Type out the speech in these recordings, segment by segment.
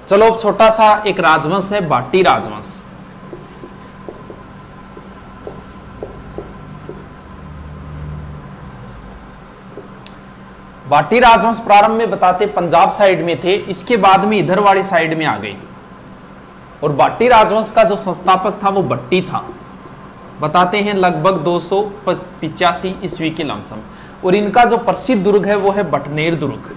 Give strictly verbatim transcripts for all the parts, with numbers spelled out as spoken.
चलो अब छोटा सा एक राजवंश है बाटी राजवंश। बाटी राजवंश प्रारंभ में बताते पंजाब साइड में थे, इसके बाद में इधर वाली साइड में आ गई। और बाटी राजवंश का जो संस्थापक था वो भट्टी था, बताते हैं लगभग दो सौ पिचासी ईस्वी के लमसम। और इनका जो प्रसिद्ध दुर्ग है वो है बटनेर दुर्ग।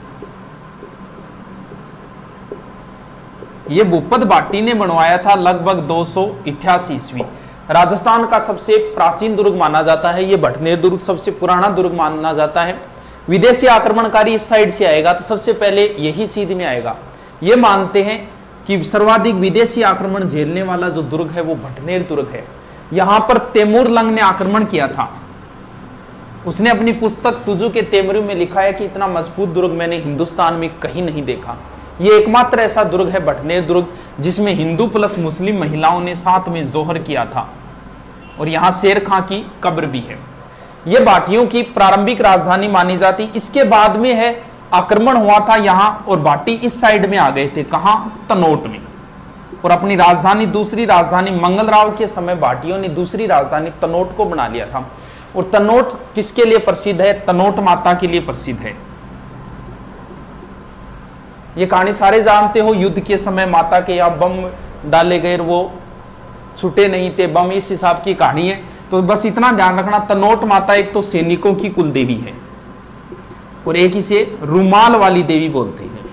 ये भूपत बाटी ने बनवाया था लगभग दो सौ अठासी ईस्वी। राजस्थान का सबसे प्राचीन दुर्ग माना जाता है ये बटनेर दुर्ग, सबसे पुराना दुर्ग माना जाता है। विदेशी आक्रमणकारी इस साइड से आएगा तो सबसे पहले यही सीध में आएगा। ये मानते हैं कि सर्वाधिक विदेशी आक्रमण झेलने वाला जो दुर्ग है वो बटनेर दुर्ग है। यहां पर तैमूर लंग ने आक्रमण किया था। उसने अपनी पुस्तक तुजु के तैमूर में लिखा है कि इतना मजबूत दुर्ग मैंने हिंदुस्तान में कहीं नहीं देखा। ये एकमात्र ऐसा दुर्ग है बटनेर दुर्ग जिसमें हिंदू प्लस मुस्लिम महिलाओं ने साथ में जोहर किया था। और यहां शेर खां की कब्र भी है। यह बाटियों की प्रारंभिक राजधानी मानी जाती। इसके बाद में है आक्रमण हुआ था यहां और बाटी इस साइड में आ गए थे, कहां, तनोट में। और अपनी राजधानी दूसरी राजधानी मंगलराव के समय बाटियों ने दूसरी राजधानी तनोट को बना लिया था। और तनोट किसके लिए प्रसिद्ध है? तनोट माता के लिए प्रसिद्ध है। ये कहानी सारे जानते हो, युद्ध के समय माता के यहाँ बम डाले गए, वो छूटे नहीं थे बम, इस हिसाब की कहानी है। तो बस इतना ध्यान रखना, तनोट माता एक तो सैनिकों की कुल देवी है और एक इसे रुमाल वाली देवी बोलते हैं।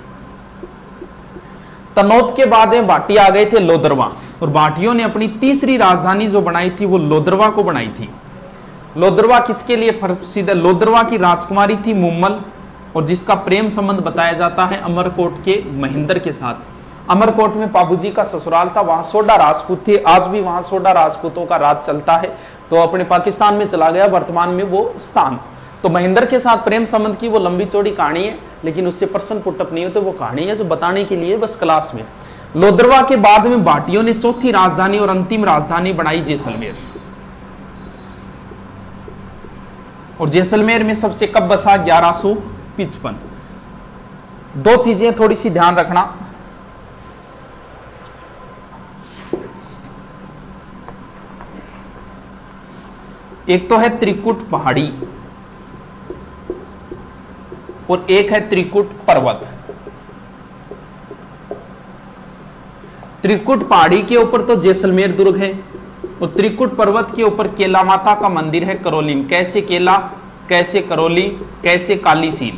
तनोट के बाद में बाटी आ गए थे लोदरवा। और बाटियों ने अपनी तीसरी राजधानी जो बनाई थी वो लोदरवा को बनाई थी। लोदरवा किसके लिए प्रसिद्ध है? लोदरवा की राजकुमारी थी मुम्मल और जिसका प्रेम संबंध बताया जाता है अमरकोट के महेंद्र के साथ। अमरकोट में बाबूजी का ससुराल था, वहां सोडा राजपूत थे। आज भी वहां सोडा राजपूतों का राज चलता है। तो अपने पाकिस्तान में चला गया वर्तमान में वो स्थान। तो महेंद्र के साथ प्रेम संबंध की वो लंबी चौड़ी कहानी है, लेकिन उससे प्रश्न पुटअप नहीं होते। वो कहानी है जो बताने के लिए बस क्लास में। लोदरवा के बाद में बाटियों ने चौथी राजधानी और अंतिम राजधानी बनाई जैसलमेर। और जैसलमेर में सबसे कब बसा? ग्यारह सौ पिचपन। दो चीजें थोड़ी सी ध्यान रखना। एक तो है त्रिकुट पहाड़ी और एक है त्रिकुट पर्वत। त्रिकुट पहाड़ी के ऊपर तो जैसलमेर दुर्ग है और त्रिकुट पर्वत के ऊपर केला माता का मंदिर है करौली में। कैसे केला, कैसे करौली, कैसे काली सील।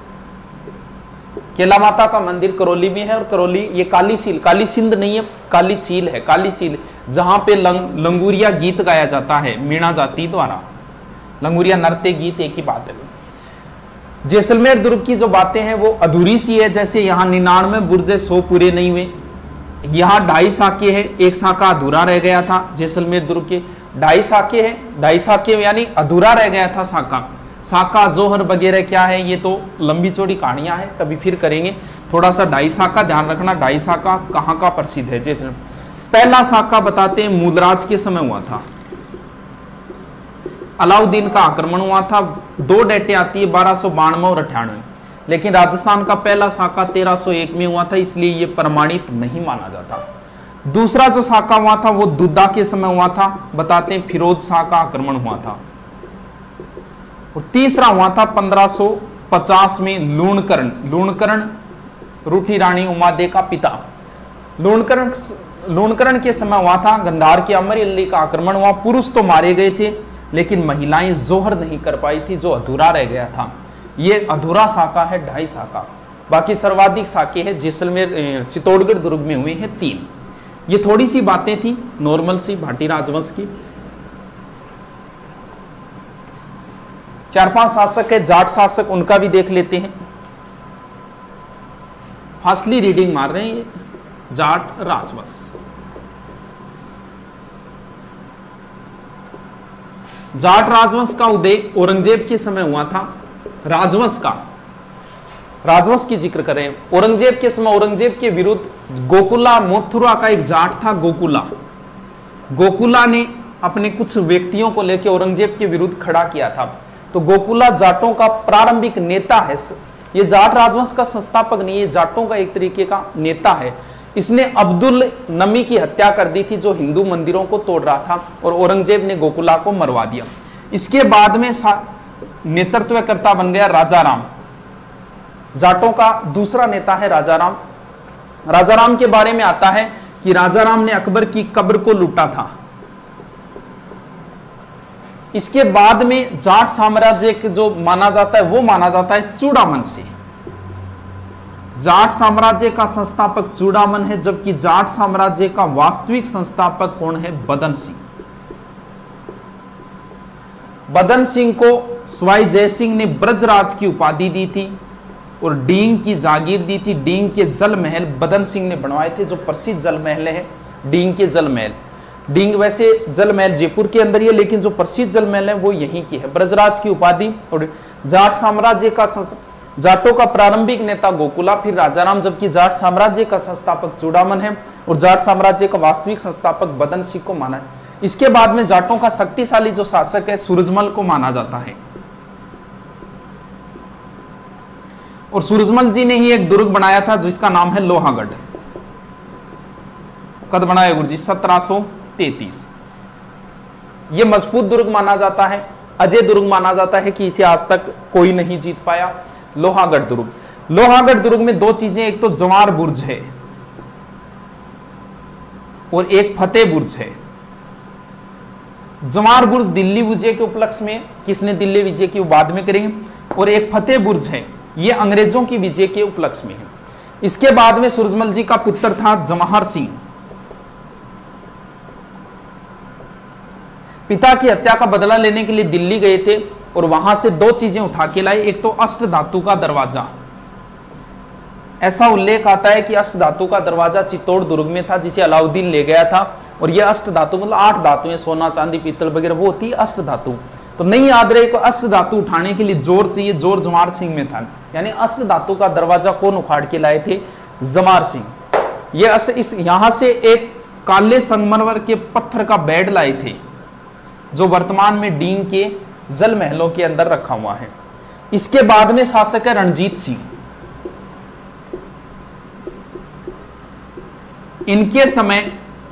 केला माता का मंदिर करौली में है और करौली ये काली सील, काली सिंध नहीं है, काली सील है। काली सील जहां पे लंग, लंगूरिया गीत गाया जाता है मीणा जाति द्वारा। लंगूरिया नृत्य गीत एक ही बात है। जैसलमेर दुर्ग की जो बातें हैं वो अधूरी सी है। जैसे यहाँ निन्यानवे बुर्जे सौ पूरे नहीं हुए। यहाँ ढाई साके है, एक साका अधूरा रह गया था। जैसलमेर दुर्ग के ढाई साके है, ढाई साके यानी अधूरा रह गया था साका। साका जोहर वगैरह क्या है ये तो लंबी चौड़ी कहानियां हैं, कभी फिर करेंगे। थोड़ा सा ढाई साका ध्यान रखना। ढाई साका कहाँ का प्रसिद्ध है? जैसे पहला साका बताते हैं मूलराज के समय हुआ था। अलाउद्दीन का आक्रमण हुआ था। दो डेटे आती है बारह सौ बानवे और अठानवे, लेकिन राजस्थान का पहला साका तेरह सौ एक में हुआ था, इसलिए यह प्रमाणित नहीं माना जाता। दूसरा जो साका हुआ था वो दुद्दा के समय हुआ था, बताते हैं फिरोज शाह का आक्रमण हुआ था। और तीसरा हुआ था पंद्रह सौ पचास में लूणकरण। लूणकरण रूठी रानी उमादे का पिता। लूणकरण लूणकरण के समय हुआ था। गंधार के अमर अली का आक्रमण हुआ। पुरुष तो मारे गए थे लेकिन महिलाएं जोहर नहीं कर पाई थी, जो अधूरा रह गया था। ये अधूरा साका है ढाई साका। बाकी सर्वाधिक साके है जैसलमेर चित्तौड़गढ़ दुर्ग में हुए हैं तीन। ये थोड़ी सी बातें थी नॉर्मल सी भाटी राजवंश की। चार पांच शासक है जाट शासक, उनका भी देख लेते हैं। फासली रीडिंग मार रहे हैं ये जाट राजवंश। जाट राजवंश का उदय औरंगजेब के समय हुआ था। राजवंश का राजवंश की जिक्र करें औरंगजेब के समय, औरंगजेब के विरुद्ध गोकुला मथुरा का एक जाट था गोकुला। गोकुला ने अपने कुछ व्यक्तियों को लेकर औरंगजेब के विरुद्ध खड़ा किया था। तो गोकुला जाटों का प्रारंभिक नेता है। ये जाट राजवंश का संस्थापक नहीं, ये जाटों का एक तरीके का नेता है। इसने अब्दुल नमी की हत्या कर दी थी जो हिंदू मंदिरों को तोड़ रहा था, और औरंगजेब ने गोकुला को मरवा दिया। इसके बाद में नेतृत्वकर्ता बन गया राजा राम। जाटों का दूसरा नेता है राजा राम। राजा राम के बारे में आता है कि राजा राम ने अकबर की कब्र को लूटा था। इसके बाद में जाट साम्राज्य के जो माना जाता है वो माना जाता है चूड़ामन से। जाट साम्राज्य का संस्थापक चूड़ामन है, जबकि जाट साम्राज्य का वास्तविक संस्थापक कौन है? बदन सिंह। बदन सिंह को सवाई जयसिंह ने ब्रजराज की उपाधि दी थी और डींग की जागीर दी थी। डींग के जल महल बदन सिंह ने बनवाए थे, जो प्रसिद्ध जल महल है डींग के जल महल। डींग वैसे जल महल जयपुर के अंदर ही है, लेकिन जो प्रसिद्ध जल महल है वो यहीं की है। ब्रजराज की उपाधि। और जाट साम्राज्य का जाटों का प्रारंभिक नेता गोकुला, फिर राजाराम, जबकि जाट साम्राज्य का संस्थापक चूड़ामन है और जाट साम्राज्य का वास्तविक संस्थापक बदन सिंह को माना है। इसके बाद में जाटों का शक्तिशाली जो शासक है सूरजमल को माना जाता है, और सूरजमल जी ने ही एक दुर्ग बनाया था जिसका नाम है लोहागढ़। कद बनाया गुरु जी? सत्रह सौ तैतीस। यह मजबूत दुर्ग माना जाता है, अजय दुर्ग माना जाता है कि इसे आज तक कोई नहीं जीत पाया। लोहागढ़ दुर्ग। लोहागढ़ दुर्ग में दो चीजें, एक तो जवार बुर्ज है और एक फतेह बुर्ज है। जवार बुर्ज दिल्ली विजय के उपलक्ष्य में, किसने दिल्ली विजय की बाद में करेंगे, और एक फतेह बुर्ज है, ये अंग्रेजों की विजय के उपलक्ष्य में है। इसके बाद में सूरजमल जी का पुत्र था जवाहर सिंह। पिता की हत्या का बदला लेने के लिए दिल्ली गए थे और वहां से दो चीजें उठा के लाए। एक तो अष्ट धातु का दरवाजा। ऐसा उल्लेख आता है कि अष्ट धातु का दरवाजा चित्तौड़ दुर्ग में था जिसे अलाउद्दीन ले गया था, और यह अष्ट धातु मतलब आठ धातुएं, सोना चांदी पीतल वगैरह, वो होती है अष्ट धातु। तो नहीं याद रहे को अष्ट धातु उठाने के लिए जोर चाहिए, जोर जवाहर सिंह में था। यानी अष्ट धातु का दरवाजा कौन उखाड़ के लाए थे? जवाहर सिंह। ये अष्ट इस यहां से एक काले संगमरमर के पत्थर का बेड लाए थे जो वर्तमान में डींग के जल महलों के अंदर रखा हुआ है। इसके बाद में शासक है रणजीत सिंह। इनके समय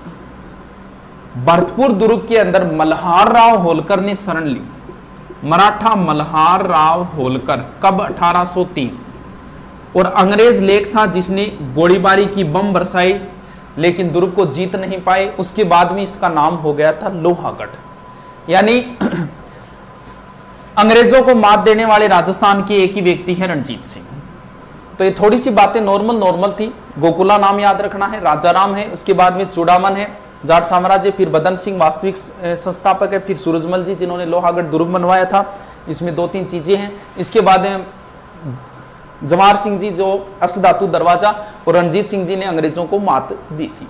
भरतपुर दुर्ग के अंदर मल्हार राव होलकर ने शरण ली। मराठा मल्हार राव होलकर, कब? अठारह सौ तीन। और अंग्रेज लेख था जिसने गोलीबारी की, बम बरसाई, लेकिन दुर्ग को जीत नहीं पाए। उसके बाद में इसका नाम हो गया था लोहागढ़। यानी अंग्रेजों को मात देने वाले राजस्थान के एक ही व्यक्ति है रणजीत सिंह। तो ये थोड़ी सी बातें नॉर्मल नॉर्मल थी। गोकुला नाम याद रखना है, राजाराम है, उसके बाद में चूड़ामन है जाट साम्राज्य, फिर बदन सिंह वास्तविक संस्थापक है, फिर सूरजमल जी जिन्होंने लोहागढ़ दुर्ग बनवाया था। इसमें दो तीन चीजें हैं। इसके बाद जवाहर सिंह जी जो अष्ट धातु दरवाजा, और रणजीत सिंह जी ने अंग्रेजों को मात दी थी।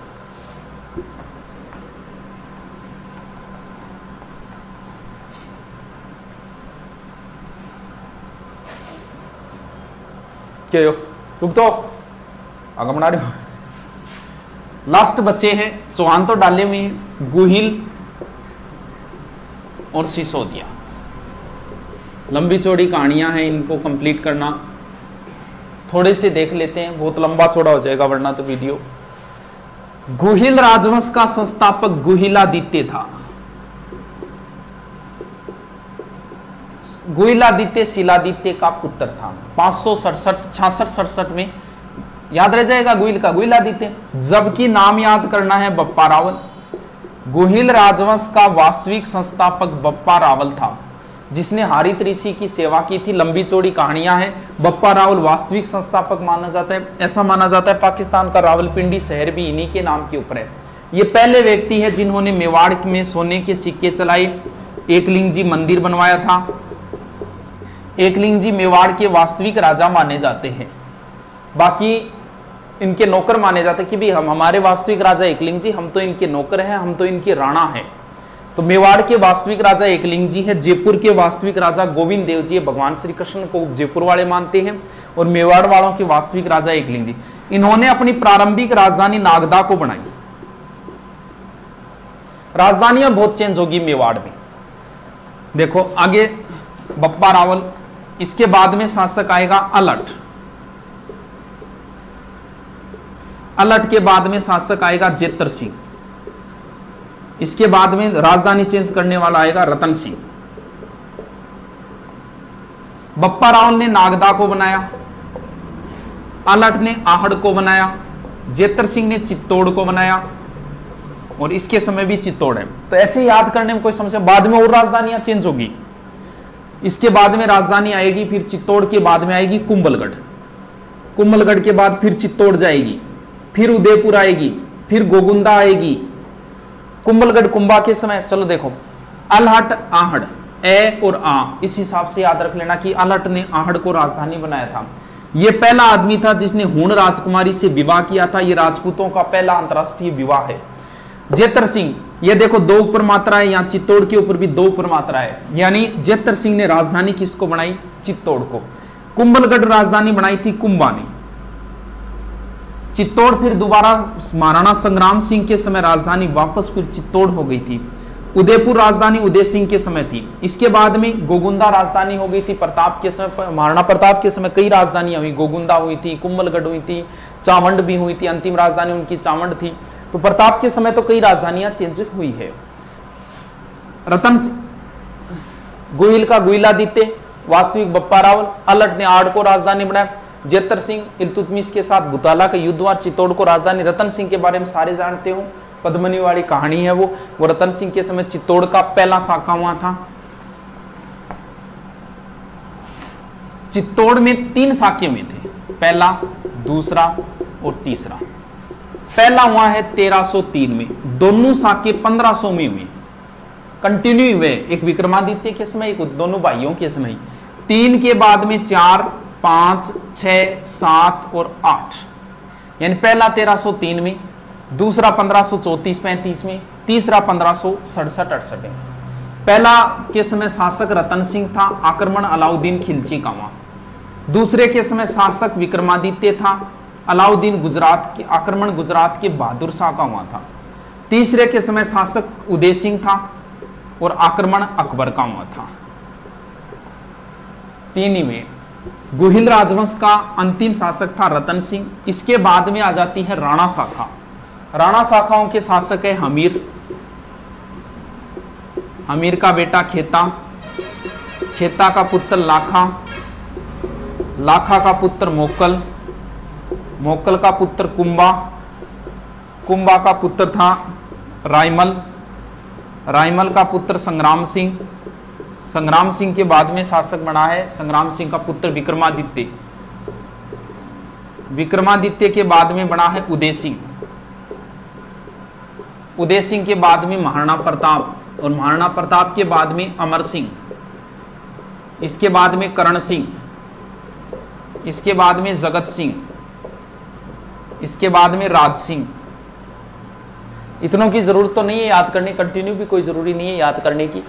क्या हो? रुक तो आगे बना रहे हो। लास्ट बच्चे हैं, चौहान तो डाले हुए हैं, गुहिल और सिसोदिया। लंबी चौड़ी कहानियां हैं, इनको कंप्लीट करना थोड़े से देख लेते हैं, बहुत लंबा चौड़ा हो जाएगा वरना तो वीडियो। गुहिल राजवंश का संस्थापक गुहिलादित्य था। गुहिलादित्य शिलादित्य का पुत्र था। पांच सौ सड़सठ छियासठ सड़सठ में याद रह जाएगा गुहिल का, गुहिलादित्य। जबकि नाम याद करना है बप्पा रावल। गुहिल राजवंश का वास्तविक संस्थापक बप्पा रावल था, जिसने हारित ऋषि की सेवा की थी। लंबी चौड़ी कहानियां हैं। बप्पा रावल वास्तविक संस्थापक माना जाता है। ऐसा माना जाता है पाकिस्तान का रावलपिंडी शहर भी इन्हीं के नाम के ऊपर है। ये पहले व्यक्ति है जिन्होंने मेवाड़ में सोने के सिक्के चलाए। एकलिंग जी मंदिर बनवाया था। एकलिंग जी मेवाड़ के वास्तविक राजा माने जाते हैं, बाकी इनके नौकर माने जाते हैं कि भी हम हमारे वास्तविक राजा एकलिंग जी, हम तो इनके नौकर हैं, हम तो इनके राणा हैं। तो मेवाड़ के वास्तविक राजा एकलिंग जी है। जयपुर के वास्तविक राजा गोविंद देव जी, भगवान श्री कृष्ण को जयपुर वाले मानते हैं, और मेवाड़ वालों के वास्तविक राजा एकलिंग जी। इन्होंने अपनी प्रारंभिक राजधानी नागदा को बनाई। राजधानियां बहुत चेंज होगी मेवाड़ में। देखो आगे बप्पा रावल, इसके बाद में शासक आएगा अलट। अलट के बाद में शासक आएगा जेतर सिंह। इसके बाद में राजधानी चेंज करने वाला आएगा रतन सिंह। बप्पा राव ने नागदा को बनाया, अलट ने आहड़ को बनाया, जेतर सिंह ने चित्तौड़ को बनाया, और इसके समय भी चित्तौड़ है। तो ऐसे याद करने में कोई समस्या, बाद में और राजधानियां चेंज होगी। इसके बाद में राजधानी आएगी, फिर चित्तौड़ के बाद में आएगी कुंभलगढ़, कुंभलगढ़ के बाद फिर चित्तौड़ जाएगी, फिर उदयपुर आएगी, फिर गोगुंदा आएगी, कुंभलगढ़ कुंभा के समय। चलो देखो, अलहट आहड़, ए और आ, इस हिसाब से याद रख लेना कि अलहट ने आहड़ को राजधानी बनाया था। यह पहला आदमी था जिसने हूण राजकुमारी से विवाह किया था। यह राजपूतों का पहला अंतरराष्ट्रीय विवाह है। जेतर सिंह, ये देखो दो ऊपर मात्रा है, यहाँ चित्तौड़ के ऊपर भी दो ऊपर मात्रा है, यानी जेतर सिंह ने राजधानी किसको बनाई? चित्तौड़ को। कुंभलगढ़ राजधानी बनाई थी कुंभा ने। चित्तौड़ फिर दोबारा महाराणा संग्राम सिंह के समय राजधानी वापस फिर चित्तौड़ हो गई थी। उदयपुर राजधानी उदय सिंह के समय थी। इसके बाद में गोगुंदा राजधानी हो गई थी प्रताप के समय, महाराणा प्रताप के समय कई राजधानियां हुई, गोगुंदा हुई थी, कुंभलगढ़ हुई थी, चावंड भी हुई थी, अंतिम राजधानी उनकी चावंड थी। तो प्रताप के समय तो कई राजधानियां चेंज हुई है। रतन सिंह गोहिल का गोहिलादित्य, वास्तविक बप्पा रावल। अलट ने आड़ को राजधानी बनाया। जेतर सिंह इल्तुतमिश के साथ बुताला का युद्ध हुआ, चित्तौड़ को राजधानी। रतन सिंह के बारे में सारे जानते हो, पद्मनी वाली कहानी है वो वो रतन सिंह के समय चित्तौड़ का पहला साका हुआ था। चित्तौड़ में तीन साके हुए थे, पहला, दूसरा और तीसरा। पहला हुआ है तेरह सौ तीन में, दोनों साके पंद्रह सौ में हुए, कंटिन्यू हुए, एक विक्रमादित्य के समय, एक दोनों भाइयों के समय। तीन के बाद में चार, पांच, छह, सात और आठ, यानी पहला तेरह सौ तीन में, दूसरा पंद्रह सौ चौतीस पैंतीस में, तीसरा पंद्रह सौ सड़सठ अड़सठ में। पहला के समय शासक रतन सिंह था, आक्रमण अलाउद्दीन खिलजी का हुआ। दूसरे के समय शासक विक्रमादित्य था, अलाउद्दीन गुजरात के आक्रमण गुजरात के बहादुर शाह का हुआ था। तीसरे के समय शासक उदय सिंह था और आक्रमण अकबर का हुआ था। तीन में गुहिल राजवंश का अंतिम शासक था रतन सिंह। इसके बाद में आ जाती है राणा शाखा। राणा शाखाओं के शासक है हमीर, हमीर का बेटा खेता, खेता का पुत्र लाखा, लाखा का पुत्र मोकल, मोकल का पुत्र कुंभा, कुंभा का पुत्र था रायमल, रायमल का पुत्र संग्राम सिंह, संग्राम सिंह के बाद में शासक बना है संग्राम सिंह का पुत्र विक्रमादित्य, विक्रमादित्य के बाद में बना है उदय सिंह, उदय सिंह के बाद में महाराणा प्रताप, और महाराणा प्रताप के बाद में अमर सिंह, इसके बाद में करण सिंह, इसके बाद में जगत सिंह, इसके बाद में राज सिंह। इतनों की जरूरत तो नहीं है याद करने, कंटिन्यू भी कोई जरूरी नहीं है याद करने की।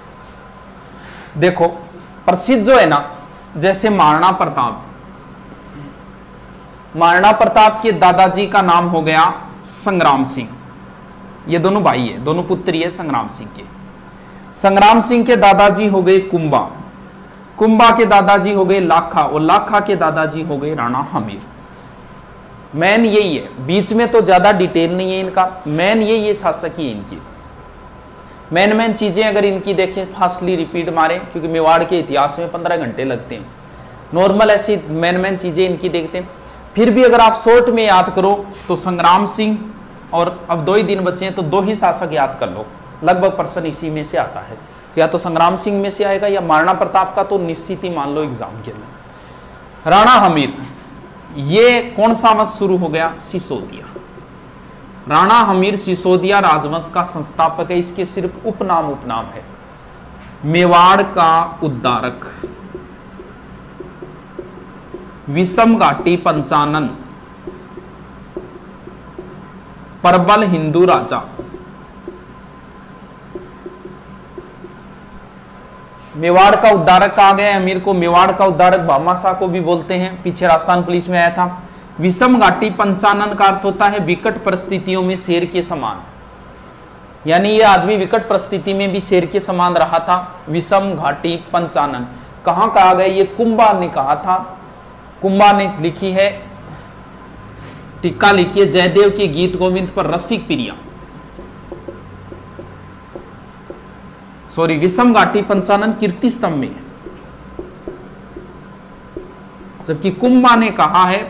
देखो प्रसिद्ध जो है ना, जैसे महाराणा प्रताप, महाराणा प्रताप के दादाजी का नाम हो गया संग्राम सिंह। ये दोनों भाई है, दोनों पुत्र है संग्राम सिंह के। संग्राम सिंह के दादाजी हो गए कुंभा, कुंभा के दादाजी हो गए लाखा, और लाखा के दादाजी हो गए राणा हमीर। मैन यही है, बीच में तो ज्यादा डिटेल नहीं है इनका, मैन यही ये शासक ही है इनकी। मैन मैन चीजें अगर इनकी देखें, फास्टली रिपीट मारें, क्योंकि मेवाड़ के इतिहास में पंद्रह घंटे लगते हैं। नॉर्मल ऐसी मैन मैन चीजें इनकी देखते हैं। फिर भी अगर आप शॉर्ट में याद करो तो संग्राम सिंह, और अब दो ही दिन बचे हैं तो दो ही शासक याद कर लो, लगभग प्रश्न इसी में से आता है। या तो संग्राम सिंह में से आएगा या महाराणा प्रताप का तो निश्चित ही मान लो एग्जाम के लिए। राणा हमीर, ये कौन सा वंश शुरू हो गया? सिसोदिया। राणा हमीर सिसोदिया राजवंश का संस्थापक है। इसके सिर्फ उपनाम उपनाम है। मेवाड़ का उद्धारक, विषम घाटी पंचानन, प्रबल हिंदू राजा। मेवाड़ का उद्धारक कहा गया है अमीर को। मेवाड़ का उद्धारक भामाशाह को भी बोलते हैं, पीछे राजस्थान पुलिस में आया था। विषम घाटी पंचानन का अर्थ होता है विकट परिस्थितियों में शेर के समान, यानी ये आदमी विकट परिस्थिति में भी शेर के समान रहा था। विषम घाटी पंचानन, कहां कहा गया? ये कुंभा ने कहा था। कुंभा ने लिखी है, टीका लिखी है जयदेव के गीत गोविंद पर रसिक प्रिया, सॉरी विषम घाटी पंचानन कीर्ति स्तंभ में, जबकि कुंभा ने कहा है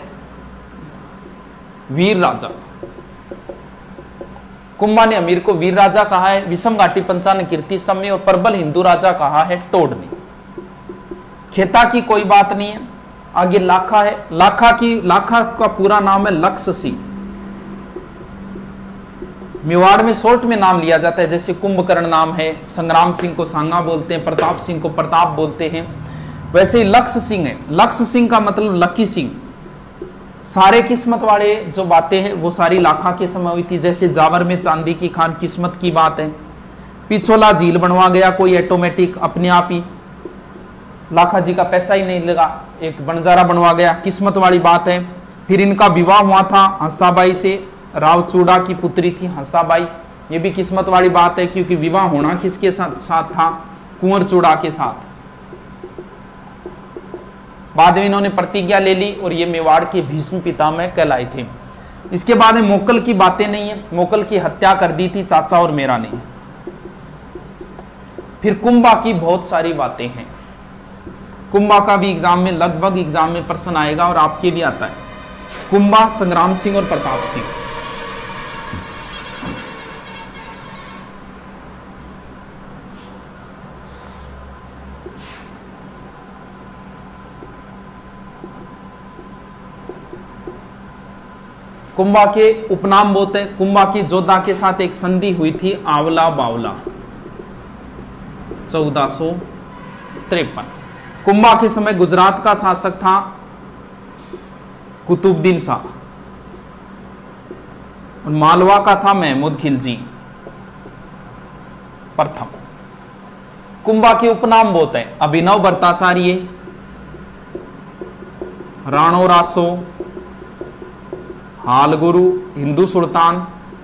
वीर राजा। कुंभा ने अमीर को वीर राजा कहा है विषम घाटी पंचानन कीर्ति स्तंभ में, और प्रबल हिंदू राजा कहा है टोड ने। खेता की कोई बात नहीं है। आगे लाखा है। लाखा की लाखा का पूरा नाम है लक्ष्य सिंह। मेवाड़ में शॉर्ट में नाम लिया जाता है, जैसे कुंभकर्ण नाम है, संग्राम सिंह को सांगा बोलते हैं, प्रताप सिंह को प्रताप बोलते हैं, वैसे ही लक्ष्य सिंह है। लक्ष्य सिंह का मतलब लकी सिंह। सारे किस्मत वाले जो बातें हैं वो सारी लाखा के समय हुई थी, जैसे जावर में चांदी की खान किस्मत की बात है। पिछोला झील बनवा गया कोई ऑटोमेटिक अपने आप ही, लाखा जी का पैसा ही नहीं लगा, एक बंजारा बनवा गया, किस्मत वाली बात है। फिर इनका विवाह हुआ था हंसाबाई से, रावचूड़ा की पुत्री थी हंसाबाई, ये भी किस्मत वाली बात है, क्योंकि विवाह होना किसके साथ साथ था? कुंवर चूड़ा के साथ। बाद में इन्होंने प्रतिज्ञा ले ली और ये मेवाड़ के भीष्म पितामह कहलाए थे। इसके बाद में मोकल की बातें नहीं है, मोकल की हत्या कर दी थी चाचा और मेरा ने। फिर कुंभा की बहुत सारी बातें हैं। कुंभा का भी एग्जाम में लगभग एग्जाम में प्रश्न आएगा और आपके भी आता है। कुंभा, संग्राम सिंह और प्रताप सिंह। कुंभा के उपनाम बहुत है। कुंभा की जोधा के साथ एक संधि हुई थी आवला बावला, चौदह सौ तिरपन। कुंभा के समय गुजरात का शासक था कुतुबुद्दीन शाह और मालवा का था महमूद खिलजी प्रथम। कुंभा के उपनाम बहुत है। अभिनव भट्टाचार्य, राणो रासो, हालगुरु, हिंदू सुल्तान,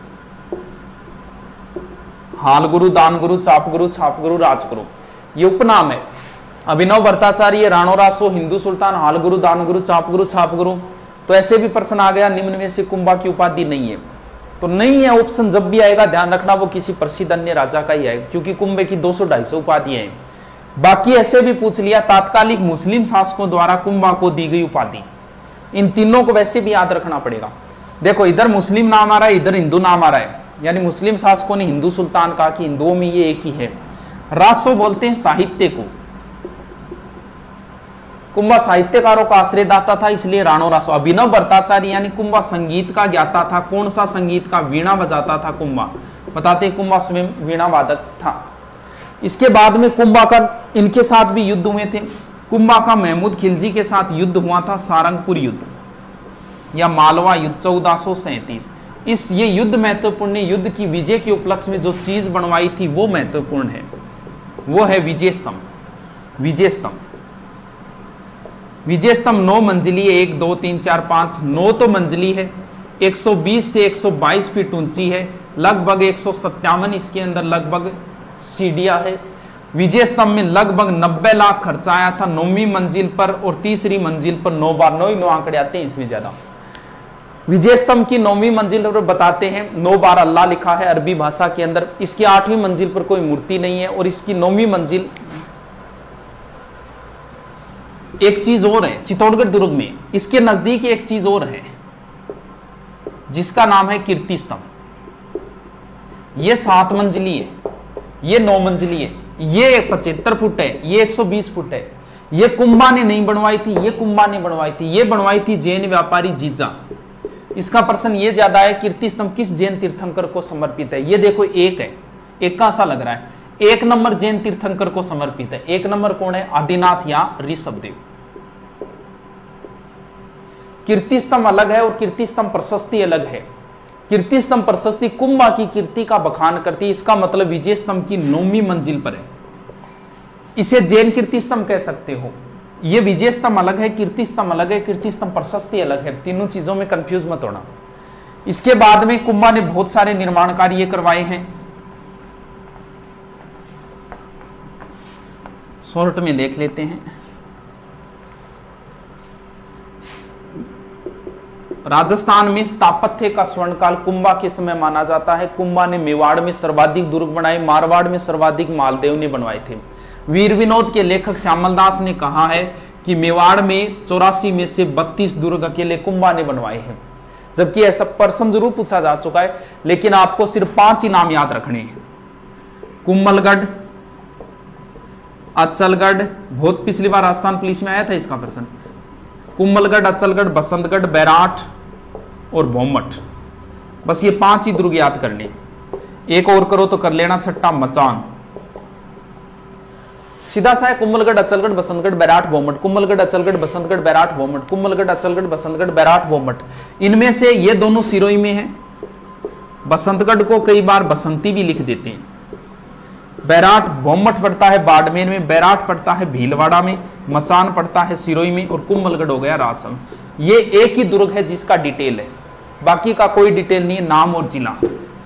हालगुरु, दानगुरु, चापगुरु, छापगुरु, राजगुरु, ये उपनाम है। अभिनव भट्टाचार्य, राणो रासो, हिंदू सुल्तान, हालगुरु, दानगुरु, चापगुरु, छापगुरु। तो ऐसे भी प्रश्न आ गया निम्न में से कुंभा की उपाधि नहीं है, तो नहीं है ऑप्शन जब भी आएगा ध्यान रखना वो किसी प्रसिद्ध अन्य राजा का ही आएगा, क्योंकि कुंभे की दो सौ ढाई सौ उपाधियां हैं। बाकी ऐसे भी पूछ लिया तात्कालिक मुस्लिम शासकों द्वारा कुंभा को दी गई उपाधि, इन तीनों को वैसे भी याद रखना पड़ेगा। देखो इधर मुस्लिम नाम आ रहा है, इधर हिंदू नाम आ रहा है, यानी मुस्लिम शासकों ने हिंदू सुल्तान कहा कि हिंदुओं में ये एक ही है। रासो बोलते हैं साहित्य को। कुंभा साहित्यकारों का आश्रयदाता था, इसलिए राणो रासो। अभिनव भट्टाचार्य यानी कुंभा संगीत का ज्ञाता था। कौन सा संगीत का? वीणा बजाता था कुंभा। बताते कुंभा स्वयं वीणा वादक था। इसके बाद में कुंभा का इनके साथ भी युद्ध हुए थे। कुंभा का महमूद खिलजी के साथ युद्ध हुआ था, सारंगपुर युद्ध या मालवा युद्ध चौदह सौ सैंतीस। इस ये युद्ध महत्वपूर्ण, युद्ध की विजय के उपलक्ष्य में जो चीज बनवाई थी वो महत्वपूर्ण है, वो है विजय स्तंभ। विजय स्तंभ विजय स्तंभ नौ मंजिली है, एक दो तीन चार पांच, नौ तो मंजिली है, एक सौ बीस से एक सौ बाईस फीट ऊंची है, लगभग एक सौ सत्तावन इसके अंदर लगभग सीढ़ियां है। विजय स्तंभ में लगभग नब्बे लाख खर्चा आया था नौवीं मंजिल पर, और तीसरी मंजिल पर नौ बार, नौ ही नौ आंकड़े आते हैं इसमें ज्यादा। विजय स्तंभ की नौवीं मंजिल पर बताते हैं नौ बार अल्लाह लिखा है अरबी भाषा के अंदर। इसकी आठवीं मंजिल पर कोई मूर्ति नहीं है, और इसकी नौवीं मंजिल एक चीज और है चित्तौड़गढ़ दुर्ग में, इसके नजदीक एक चीज और है जिसका नाम है कीर्ति स्तंभ। ये सात मंजिली है, ये नौ मंजिली है, ये पचहत्तर फुट है, ये एक सौ बीस फुट है। ये कुंभा ने नहीं बनवाई थी, ये कुंभा ने बनवाई थी, ये बनवाई थी जैन व्यापारी जीजा। इसका प्रश्न ये ज्यादा है कीर्ति स्तंभ किस जैन तीर्थंकर को समर्पित है? ये देखो एक है, एक का सा लग रहा है, एक नंबर जैन तीर्थंकर को समर्पित है। एक नंबर कौन है? आदिनाथ या ऋषभदेव। कीर्ति स्तंभ अलग है और कीर्ति स्तंभ प्रशस्ति अलग है। कीर्ति स्तंभ प्रशस्ति कुंभा की कीर्ति का बखान करती है, इसका मतलब विजय स्तंभ की नौवीं मंजिल पर है। इसे जैन कीर्ति स्तंभ कह सकते हो। ये विजय स्तंभ अलग है, कीर्ति स्तंभ अलग है, कीर्ति स्तंभ प्रशस्ति अलग है। तीनों चीजों में कंफ्यूज मत होना। इसके बाद में कुंभा ने बहुत सारे निर्माण कार्य करवाए हैं। शॉर्ट में देख लेते हैं। राजस्थान में स्थापत्य का स्वर्णकाल कुंभा के समय माना जाता है। कुंभा ने मेवाड़ में सर्वाधिक दुर्ग बनाए, मारवाड़ में सर्वाधिक मालदेव ने बनवाए थे। वीर विनोद के लेखक श्यामल दास ने कहा है कि मेवाड़ में चौरासी में से बत्तीस दुर्ग अकेले कुंभा ने बनवाए हैं, जबकि ऐसा प्रश्न जरूर पूछा जा चुका है, लेकिन आपको सिर्फ पांच ही नाम याद रखने हैं। कुंभलगढ़, अचलगढ़, बहुत पिछली बार राजस्थान पुलिस में आया था इसका प्रश्न। कुंभलगढ़, अचलगढ़, बसंतगढ़, बैराट और भौमठ, बस ये पांच ही दुर्ग याद करने। एक और करो तो कर लेना, छठा मचान। सीधा सा है कुंभलगढ़, अचलगढ़, बसंतगढ़, बैराट, भौमठ। कुंभलगढ़, अचलगढ़, बसंतगढ़, बैराट, भौमठ। कुंभलगढ़, अचलगढ़, बसंतगढ़, बैराट, भौमठ। इनमें से ये दोनों सिरोही में है। बसंतगढ़ को कई बार बसंती भी लिख देते हैं। बैराट, भौमठ पड़ता है बाड़मेर में, बैराट पड़ता है भीलवाड़ा में, मचान पड़ता है सिरोही में, और कुंभलगढ़ हो गया रासम। ये एक ही दुर्ग है जिसका डिटेल है, बाकी का कोई डिटेल नहीं है, नाम और जिला।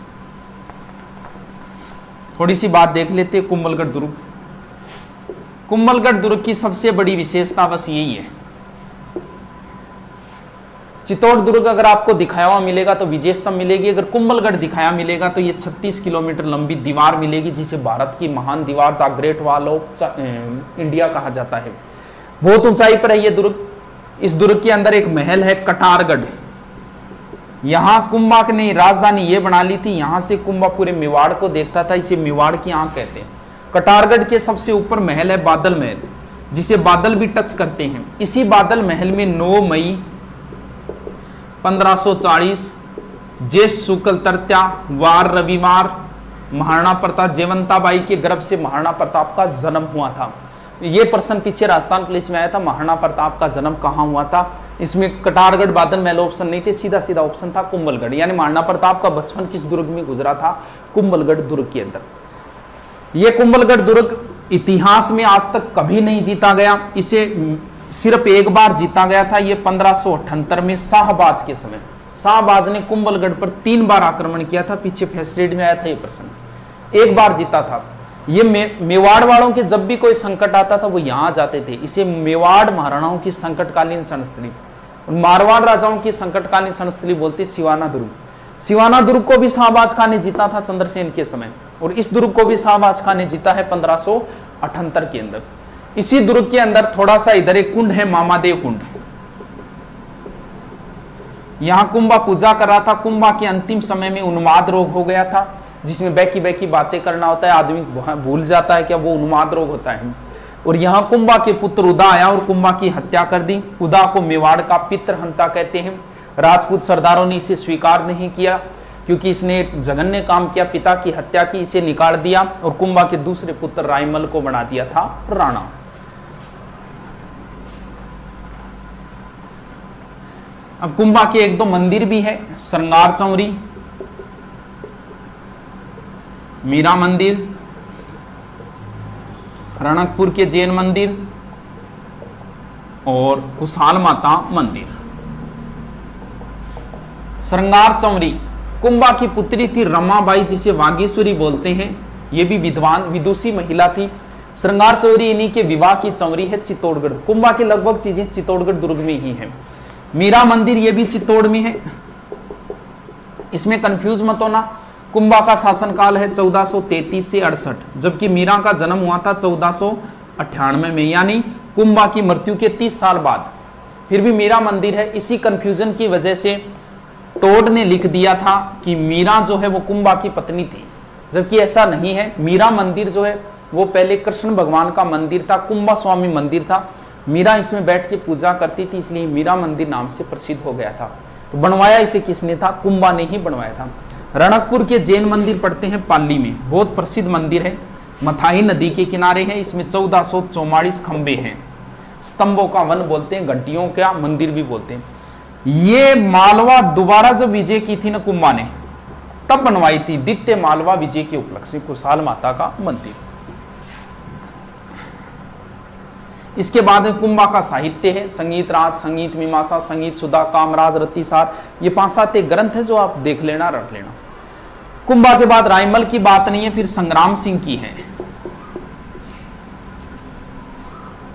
थोड़ी सी बात देख लेते हैं कुंभलगढ़ दुर्ग। कुंभलगढ़ दुर्ग की सबसे बड़ी विशेषता बस यही है। चित्तौड़ दुर्ग अगर आपको दिखाया हुआ मिलेगा तो विजय स्तंभ मिलेगी, अगर कुंभलगढ़ दिखाया मिलेगा तो ये छत्तीस किलोमीटर लंबी दीवार मिलेगी, जिसे भारत की महान दीवार the great wall of India कहा जाता है। बहुत ऊंचाई पर है ये दुर्ग। इस दुर्ग के अंदर एक महल है कटारगढ़। यहां कुंभा ने राजधानी ये बना ली थी, यहां से कुंभा पूरे मेवाड़ को देखता था, इसे मेवाड़ की आंख कहते हैं। कटारगढ़ के सबसे ऊपर महल है बादल महल, जिसे बादल भी टच करते हैं। इसी बादल महल में नौ मई पंद्रह सौ चालीस ज्येष्ठ शुक्ल तृतीया वार रविवार महाराणा प्रताप जयवंताबाई के गर्भ से महाराणा प्रताप का जन्म हुआ था। ये प्रश्न पीछे राजस्थान पुलिस में आया था, महाराणा प्रताप का जन्म कहाँ हुआ था। इसमें कटारगढ़ बादल महल ऑप्शन नहीं थे, सीधा सीधा ऑप्शन था कुंभलगढ़। यानी महाराणा प्रताप का बचपन किस दुर्ग में गुजरा था? कुंभलगढ़ दुर्ग के अंदर। यह कुंभलगढ़ दुर्ग इतिहास में आज तक कभी नहीं जीता गया, इसे सिर्फ एक बार जीता गया था। यह पंद्रह सौ अठहत्तर में शाहबाज के समय। शाहबाज ने कुंभलगढ़ पर तीन बार आक्रमण किया था, पीछे फर्स्ट रेड में आया था ये प्रश्न। एक बार जीता था। ये मे, मेवाड़ वालों के जब भी कोई संकट आता था वो यहां जाते थे। इसे मेवाड़ महाराणाओं की संकटकालीन संस्थली, मारवाड़ राजाओं की संकटकालीन संस्थली बोलते सिवाना दुर्ग। सिवाना दुर्ग को भी शाहबाज खान ने जीता था चंद्रसेन के समय, और इस दुर्ग को भी शाहबाज खान ने जीता है पंद्रह सौ अठहत्तर के अंदर। इसी दुर्ग के अंदर थोड़ा सा इधर एक कुंड है, मामादेव कुंड। यहां कुंभा पूजा कर रहा था। कुंभा के अंतिम समय में उन्माद रोग हो गया था, जिसमें बैकी बैकी बातें करना होता है, आदमी भूल जाता है क्या वो उन्माद रोग होता है। और यहां कुंभा के पुत्र उदा आया और कुंभा की हत्या कर दी। उदा को मेवाड़ का पितृहंता कहते हैं। राजपूत सरदारों ने इसे स्वीकार नहीं किया क्योंकि इसने जघन्य काम किया, पिता की हत्या की, इसे निकाल दिया और कुंभा के दूसरे पुत्र रायमल को बना दिया था राणा। अब कुंभा के एक दो मंदिर भी है, श्रृंगार चौरी, मीरा मंदिर, रणकपुर के जैन मंदिर और कुशाल माता मंदिर। श्रृंगार चौरी कुंभा की पुत्री थी रमाबाई, जिसे वागीश्वरी बोलते हैं। यह भी विद्वान विदुषी महिला थी। श्रृंगार चौरी इन्हीं के विवाह की चौरी है चित्तौड़गढ़। कुंभा की लगभग चीजें चित्तौड़गढ़ दुर्ग में ही है। मीरा मंदिर ये भी चित्तौड़ में है, इसमें कंफ्यूज मत होना। कुंभा का शासनकाल है चौदह सौ तैंतीस से अड़सठ, जबकि मीरा का जन्म हुआ था चौदह सौ अट्ठानवे में, यानी कुंभा की मृत्यु के तीस साल बाद। फिर भी मीरा मंदिर है। इसी कंफ्यूजन की वजह से टोड ने लिख दिया था कि मीरा जो है वो कुंभा की पत्नी थी, जबकि ऐसा नहीं है। मीरा मंदिर जो है वो पहले कृष्ण भगवान का मंदिर था, कुंभा स्वामी मंदिर था। मीरा इसमें बैठ के पूजा करती थी, इसलिए मीरा मंदिर नाम से प्रसिद्ध हो गया था। तो बनवाया इसे किसने था? कुंभा ने ही बनवाया था। रणकपुर के जैन मंदिर पड़ते हैं पाली में, बहुत प्रसिद्ध मंदिर है, मथाही नदी के किनारे है। इसमें चौदह सौ चौवालीस खंबे हैं, स्तंभों का वन बोलते हैं, घंटियों का मंदिर भी बोलते हैं। ये मालवा दोबारा जब विजय की थी ना कुंभा ने, तब बनवाई थी द्वितीय मालवा विजय के उपलक्ष्य कुशाल माता का मंदिर। इसके बाद में कुंभा का साहित्य है, संगीत राज, संगीत मीमांसा, संगीत सुधा, कामराज, रतिसार, ये पांच सात एक ग्रंथ है जो आप देख लेना, रट लेना। कुंभा के बाद रायमल की बात नहीं है, फिर संग्राम सिंह की है।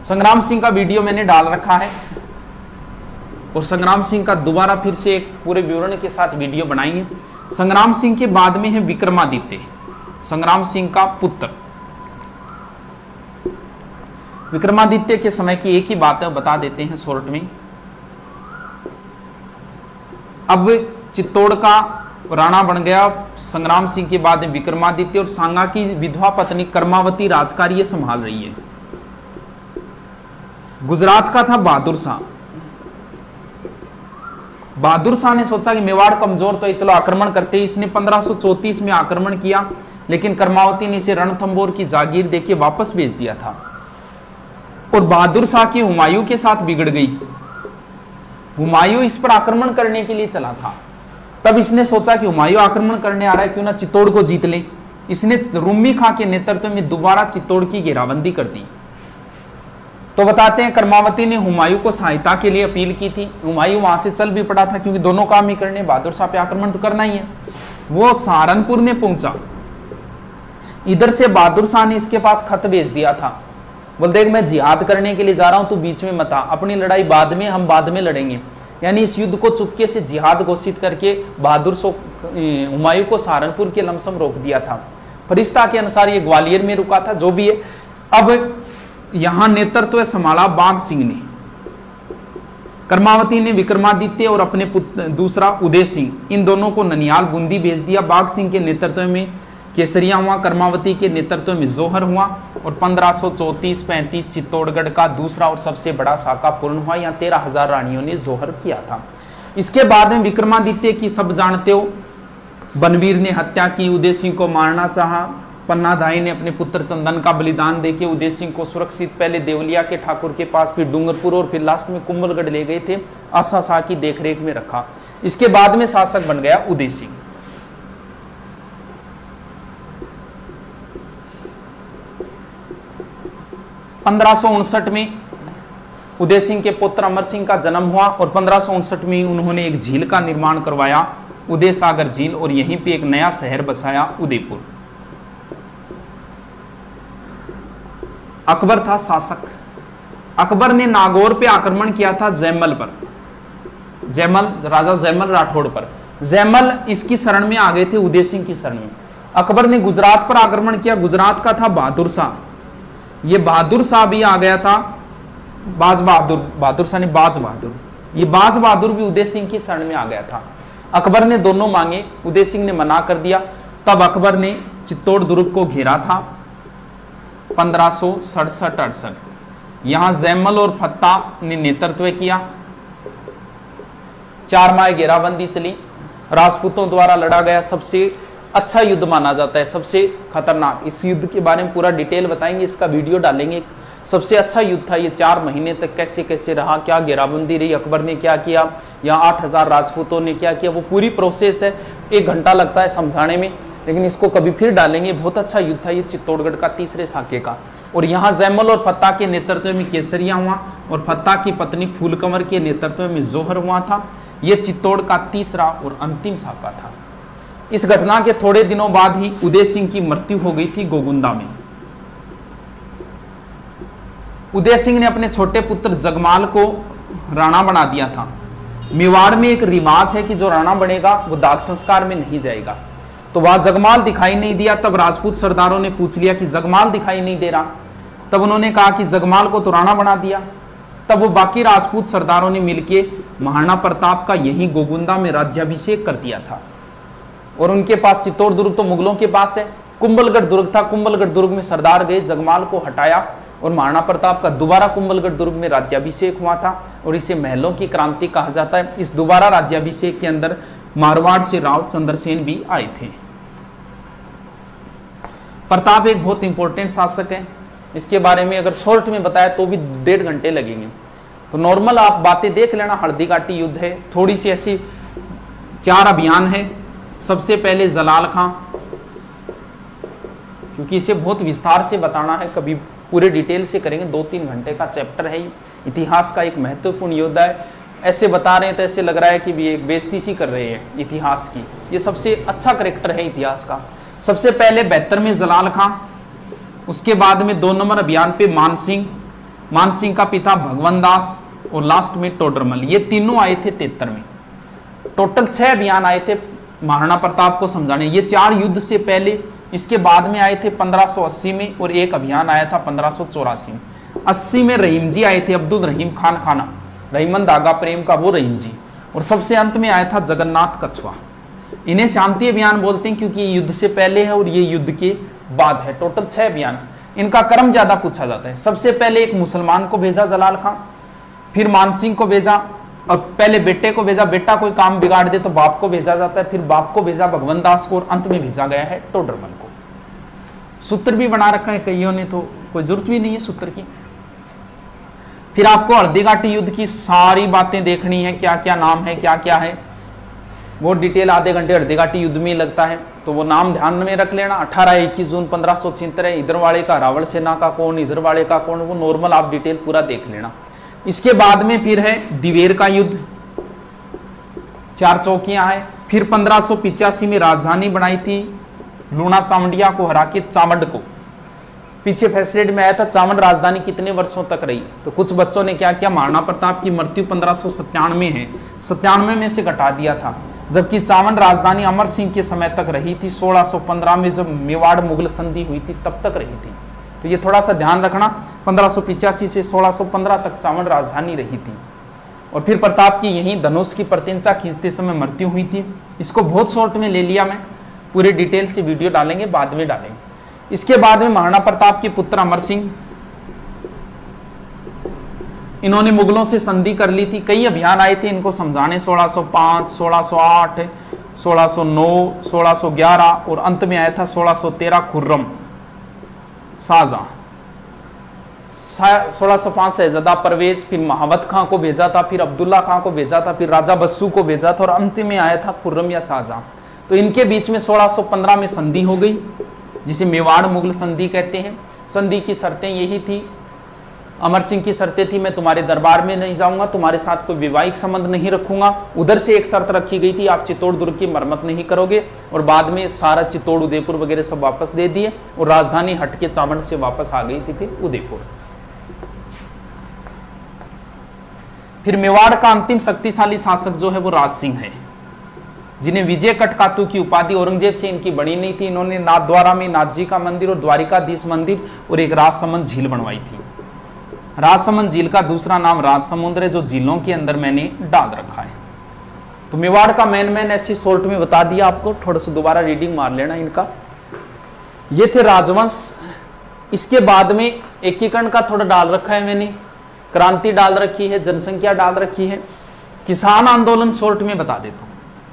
संग्राम सिंह का वीडियो मैंने डाल रखा है और संग्राम सिंह का दोबारा फिर से एक पूरे विवरण के साथ वीडियो बनाई है। संग्राम सिंह के बाद में है विक्रमादित्य, संग्राम सिंह का पुत्र। विक्रमादित्य के समय की एक ही बात है, बता देते हैं शॉर्ट में। अब चित्तौड़ का राणा बन गया संग्राम सिंह के बाद में विक्रमादित्य, और सांगा की विधवा पत्नी कर्मावती राजकार्य ये संभाल रही है। गुजरात का था बहादुर शाह। बहादुर शाह ने सोचा कि मेवाड़ कमजोर तो है, चलो आक्रमण करते हैं। इसने पंद्रह सौ चौंतीस में आक्रमण किया, लेकिन कर्मावती ने इसे रणथंबोर की जागीर देके वापस भेज दिया था और बहादुर शाह की हुमायूं के साथ बिगड़ गई। हुमायूं इस पर आक्रमण करने के लिए चला था। तब इसने सोचा कि हुमायूं आक्रमण करने आ रहा है, क्यों ना चित्तौड़ को जीत ले। इसने रूमी खां के नेतृत्व में दोबारा चित्तौड़ की घेराबंदी कर दी। तो बताते हैं कर्मावती ने हुमायूं को सहायता के लिए अपील की थी। हुमायूं वहां से चल भी पड़ा था, क्योंकि दोनों काम ही करने, बहादुर शाह पे आक्रमण तो करना ही है। वो सहारनपुर ने पहुंचा। इधर से बहादुर शाह ने इसके पास खत भेज दिया था, बोल देख मैं जिहाद करने के लिए जा रहा हूं, तू बीच में मत आ, अपनी लड़ाई बाद में, हम बाद में लड़ेंगे। यानी इस युद्ध को चुपके से जिहाद घोषित करके बहादुर हुमायूं को सहारनपुर के लमसम रोक दिया था। फरिश्ता के अनुसार ये ग्वालियर में रुका था, जो भी है। अब यहां नेतृत्व संभाला बाघ सिंह ने। कर्मावती ने विक्रमादित्य और अपने पुत्र दूसरा उदय सिंह, इन दोनों को ननियाल बूंदी भेज दिया। बाघ सिंह के नेतृत्व में केसरिया हुआ, कर्मावती के नेतृत्व में जोहर हुआ और पंद्रह सौ चौंतीस पैंतीस चित्तौड़गढ़ का दूसरा और सबसे बड़ा साका पूर्ण हुआ। यहाँ तेरह हजार रानियों ने जोहर किया था। इसके बाद में विक्रमादित्य की सब जानते हो, बनवीर ने हत्या की, उदय सिंह को मारना चाहा। पन्नाधाई ने अपने पुत्र चंदन का बलिदान देके उदय सिंह को सुरक्षित पहले देवलिया के ठाकुर के पास, फिर डूंगरपुर और फिर लास्ट में कुंभलगढ़ ले गए थे। आशा शाह की देखरेख में रखा। इसके बाद में शासक बन गया उदय सिंह। पंद्रह सौ उनसठ में उदय सिंह के पुत्र अमर सिंह का जन्म हुआ और पंद्रह सौ उनसठ में उन्होंने एक झील का निर्माण करवाया, उदय सागर झील, और यहीं पे एक नया शहर बसाया, उदयपुर। अकबर था शासक। अकबर ने नागौर पे आक्रमण किया था जयमल पर, जयमल राजा जयमल राठौड़ पर। जयमल इसकी शरण में आ गए थे, उदय सिंह की शरण में। अकबर ने गुजरात पर आक्रमण किया। गुजरात का था बहादुर शाह। ये बहादुर शाह भी आ गया था, बाज बहादुर, बहादुर शाह ने बाज बहादुर, ये बाज बहादुर भी उदय सिंह की शरण में आ गया था। अकबर ने दोनों मांगे, उदय सिंह ने मना कर दिया। तब अकबर ने चित्तौड़ दुर्ग को घेरा था पंद्रह सौ सड़सठ अड़सठ। यहां जैमल और फत्ता ने नेतृत्व किया। चार माह घेराबंदी चली, राजपूतों द्वारा लड़ा गया सबसे अच्छा युद्ध माना जाता है, सबसे खतरनाक। इस युद्ध के बारे में पूरा डिटेल बताएंगे, इसका वीडियो डालेंगे। सबसे अच्छा युद्ध था ये। चार महीने तक कैसे कैसे रहा, क्या घेराबंदी रही, अकबर ने क्या किया, यहाँ आठ हजार राजपूतों ने क्या किया, वो पूरी प्रोसेस है। एक घंटा लगता है समझाने में, लेकिन इसको कभी फिर डालेंगे। बहुत अच्छा युद्ध था ये चित्तौड़गढ़ का, तीसरे साके का। और यहाँ जैमल और फत्ता के नेतृत्व में केसरिया हुआ और फत्ता की पत्नी फूलकंवर के नेतृत्व में जोहर हुआ था। ये चित्तौड़ का तीसरा और अंतिम साका था। इस घटना के थोड़े दिनों बाद ही उदय सिंह की मृत्यु हो गई थी गोगुंदा में। उदय सिंह ने अपने छोटे पुत्र जगमाल को राणा बना दिया था। मेवाड़ में एक रिवाज है कि जो राणा बनेगा वो दाग संस्कार में नहीं जाएगा। तो वहां जगमाल दिखाई नहीं दिया। तब राजपूत सरदारों ने पूछ लिया कि जगमाल दिखाई नहीं दे रहा। तब उन्होंने कहा कि जगमाल को तो राणा बना दिया। तब वो बाकी राजपूत सरदारों ने मिलकर महाराणा प्रताप का यही गोगुंदा में राज्याभिषेक कर दिया था। और उनके पास चित्तौड़ दुर्ग तो मुगलों के पास है, कुंभलगढ़ दुर्ग था। कुंभलगढ़ दुर्ग में सरदार गए, जगमाल को हटाया और महाराणा प्रताप का दोबारा कुंभलगढ़ दुर्ग में राज्याभिषेक हुआ था। और इसे महलों की क्रांति कहा जाता है। इस दोबारा राज्याभिषेक के अंदर मारवाड़ से राव चंद्रसेन भी आए थे। प्रताप एक बहुत इंपॉर्टेंट शासक है। इसके बारे में अगर शॉर्ट में बताया तो भी डेढ़ घंटे लगेंगे। तो नॉर्मल आप बातें देख लेना। हल्दी घाटी युद्ध है, थोड़ी सी ऐसी चार अभियान है। सबसे पहले जलाल खां, क्योंकि इसे बहुत विस्तार से बताना है, कभी पूरे डिटेल से करेंगे। दो तीन घंटे का चैप्टर है। इतिहास का एक महत्वपूर्ण योद्धा है। ऐसे बता रहे हैं तो ऐसे लग रहा है कि भी एक बेइज्जती सी कर रहे हैं इतिहास की। ये सबसे अच्छा करेक्टर है इतिहास का। सबसे पहले बहत्तर में जलाल खां, उसके बाद में दो नंबर अभियान पे मान सिंह, मानसिंह का पिता भगवान दास और लास्ट में टोडरमल, ये तीनों आए थे तिहत्तर में। टोटल छह अभियान आए थे महाराणा प्रताप को समझाने। ये चार युद्ध से पहले, इसके बाद में आए थे पंद्रह सौ अस्सी में, और एक अभियान आया था पंद्रह सौ चौरासी में। अस्सी में रहीम जी आए थे, अब्दुल रहीम खान खाना, रहीमन धागा प्रेम का वो रहीम जी। और सबसे अंत में आया था जगन्नाथ कछुआ। इन्हें शांति अभियान बोलते हैं क्योंकि ये युद्ध से पहले है और ये युद्ध के बाद है। टोटल छह अभियान। इनका क्रम ज्यादा पूछा जाता है। सबसे पहले एक मुसलमान को भेजा जलाल खां, फिर मानसिंह को भेजा, और पहले बेटे को भेजा, बेटा कोई काम बिगाड़ दे तो बाप को भेजा जाता है, फिर बाप को भेजा भगवान दास को, और अंत में भेजा गया है टोडरमल को। सूत्र भी बना रखा है कईयों ने, तो कोई जरूरत भी नहीं है सूत्र की। फिर आपको हल्दीघाटी युद्ध की सारी बातें देखनी है, क्या क्या नाम है, क्या क्या है, वो डिटेल आधे घंटे हल्दीघाटी युद्ध में लगता है, तो वो नाम ध्यान में रख लेना। अठारह इक्कीस जून पंद्रह सौ छिहत्तर है, इधर वाले का रावण सेना का कौन, इधर वाले का कौन, वो नॉर्मल आप डिटेल पूरा देख लेना। इसके बाद में फिर है दिवेर का युद्ध, चार चौकियां हैं। फिर पंद्रह सौ पिचासी में राजधानी बनाई थी लूणा चावंडिया को हरा के चावंड को। पीछे फैसलेट में आया था चावंड राजधानी कितने वर्षों तक रही, तो कुछ बच्चों ने क्या किया, महाराणा प्रताप की मृत्यु पंद्रह सौ सत्तानवे है, सत्तानवे में से घटा दिया था, जबकि चावंड राजधानी अमर सिंह के समय तक रही थी। सोलह सौ पंद्रह में जब मेवाड़ मुगल संधि हुई थी तब तक रही थी। तो ये थोड़ा सा ध्यान रखना, पंद्रह सौ पिचासी से सोलह सौ पंद्रह तक चावंड राजधानी रही थी। और फिर प्रताप की यहीं धनुष की प्रत्यंचा खींचते समय मृत्यु हुई थी। इसको बहुत शॉर्ट में ले लिया मैं, पूरे डिटेल से वीडियो डालेंगे, बाद में डालेंगे। इसके बाद में महाराणा प्रताप के पुत्र अमर सिंह, इन्होंने मुगलों से संधि कर ली थी। कई अभियान आए थे इनको समझाने, सोलह सौ पाँच, सोलह सौ आठ, सोलह सौ नौ, सोलह सौ ग्यारह, और अंत में आया था सोलह सौ तेरह खुर्रम शाहजहां। सोलह सौ पाँच शहजादा परवेज, फिर महावत खां को भेजा था, फिर अब्दुल्ला खां को भेजा था, फिर राजा बस्सू को भेजा था, और अंतिम में आया था खुर्रम या शाहजहां। तो इनके बीच में सोलह सौ पंद्रह में संधि हो गई, जिसे मेवाड़ मुगल संधि कहते हैं। संधि की शर्तें यही थी, अमर सिंह की शर्तें थी, मैं तुम्हारे दरबार में नहीं जाऊंगा, तुम्हारे साथ कोई वैवाहिक संबंध नहीं रखूंगा। उधर से एक शर्त रखी गई थी, आप चित्तौड़ दुर्ग की मरम्मत नहीं करोगे, और बाद में सारा चित्तौड़ उदयपुर वगैरह सब वापस दे दिए, और राजधानी हट के चावंड से वापस आ गई थी फिर उदयपुर। फिर मेवाड़ का अंतिम शक्तिशाली शासक जो है वो राज सिंह है, जिन्हें विजय कटकातू की उपाधि औरंगजेब से इनकी बनी नहीं थी। इन्होंने नाथद्वारा में नाथ जी का मंदिर और द्वारिकाधीश मंदिर और एक राजसमंद झील बनवाई थी। राजसमंद झील का दूसरा नाम राजसमुद्र है, जो झीलों के अंदर मैंने डाल रखा है। तो मेवाड़ का मैन मैन ऐसी शॉर्ट में बता दिया आपको, थोड़ा सा दोबारा रीडिंग मार लेना इनका। ये थे राजवंश। इसके बाद में एकीकरण का थोड़ा डाल रखा है मैंने, क्रांति डाल रखी है, जनसंख्या डाल रखी है, किसान आंदोलन शॉर्ट में बता देता हूं,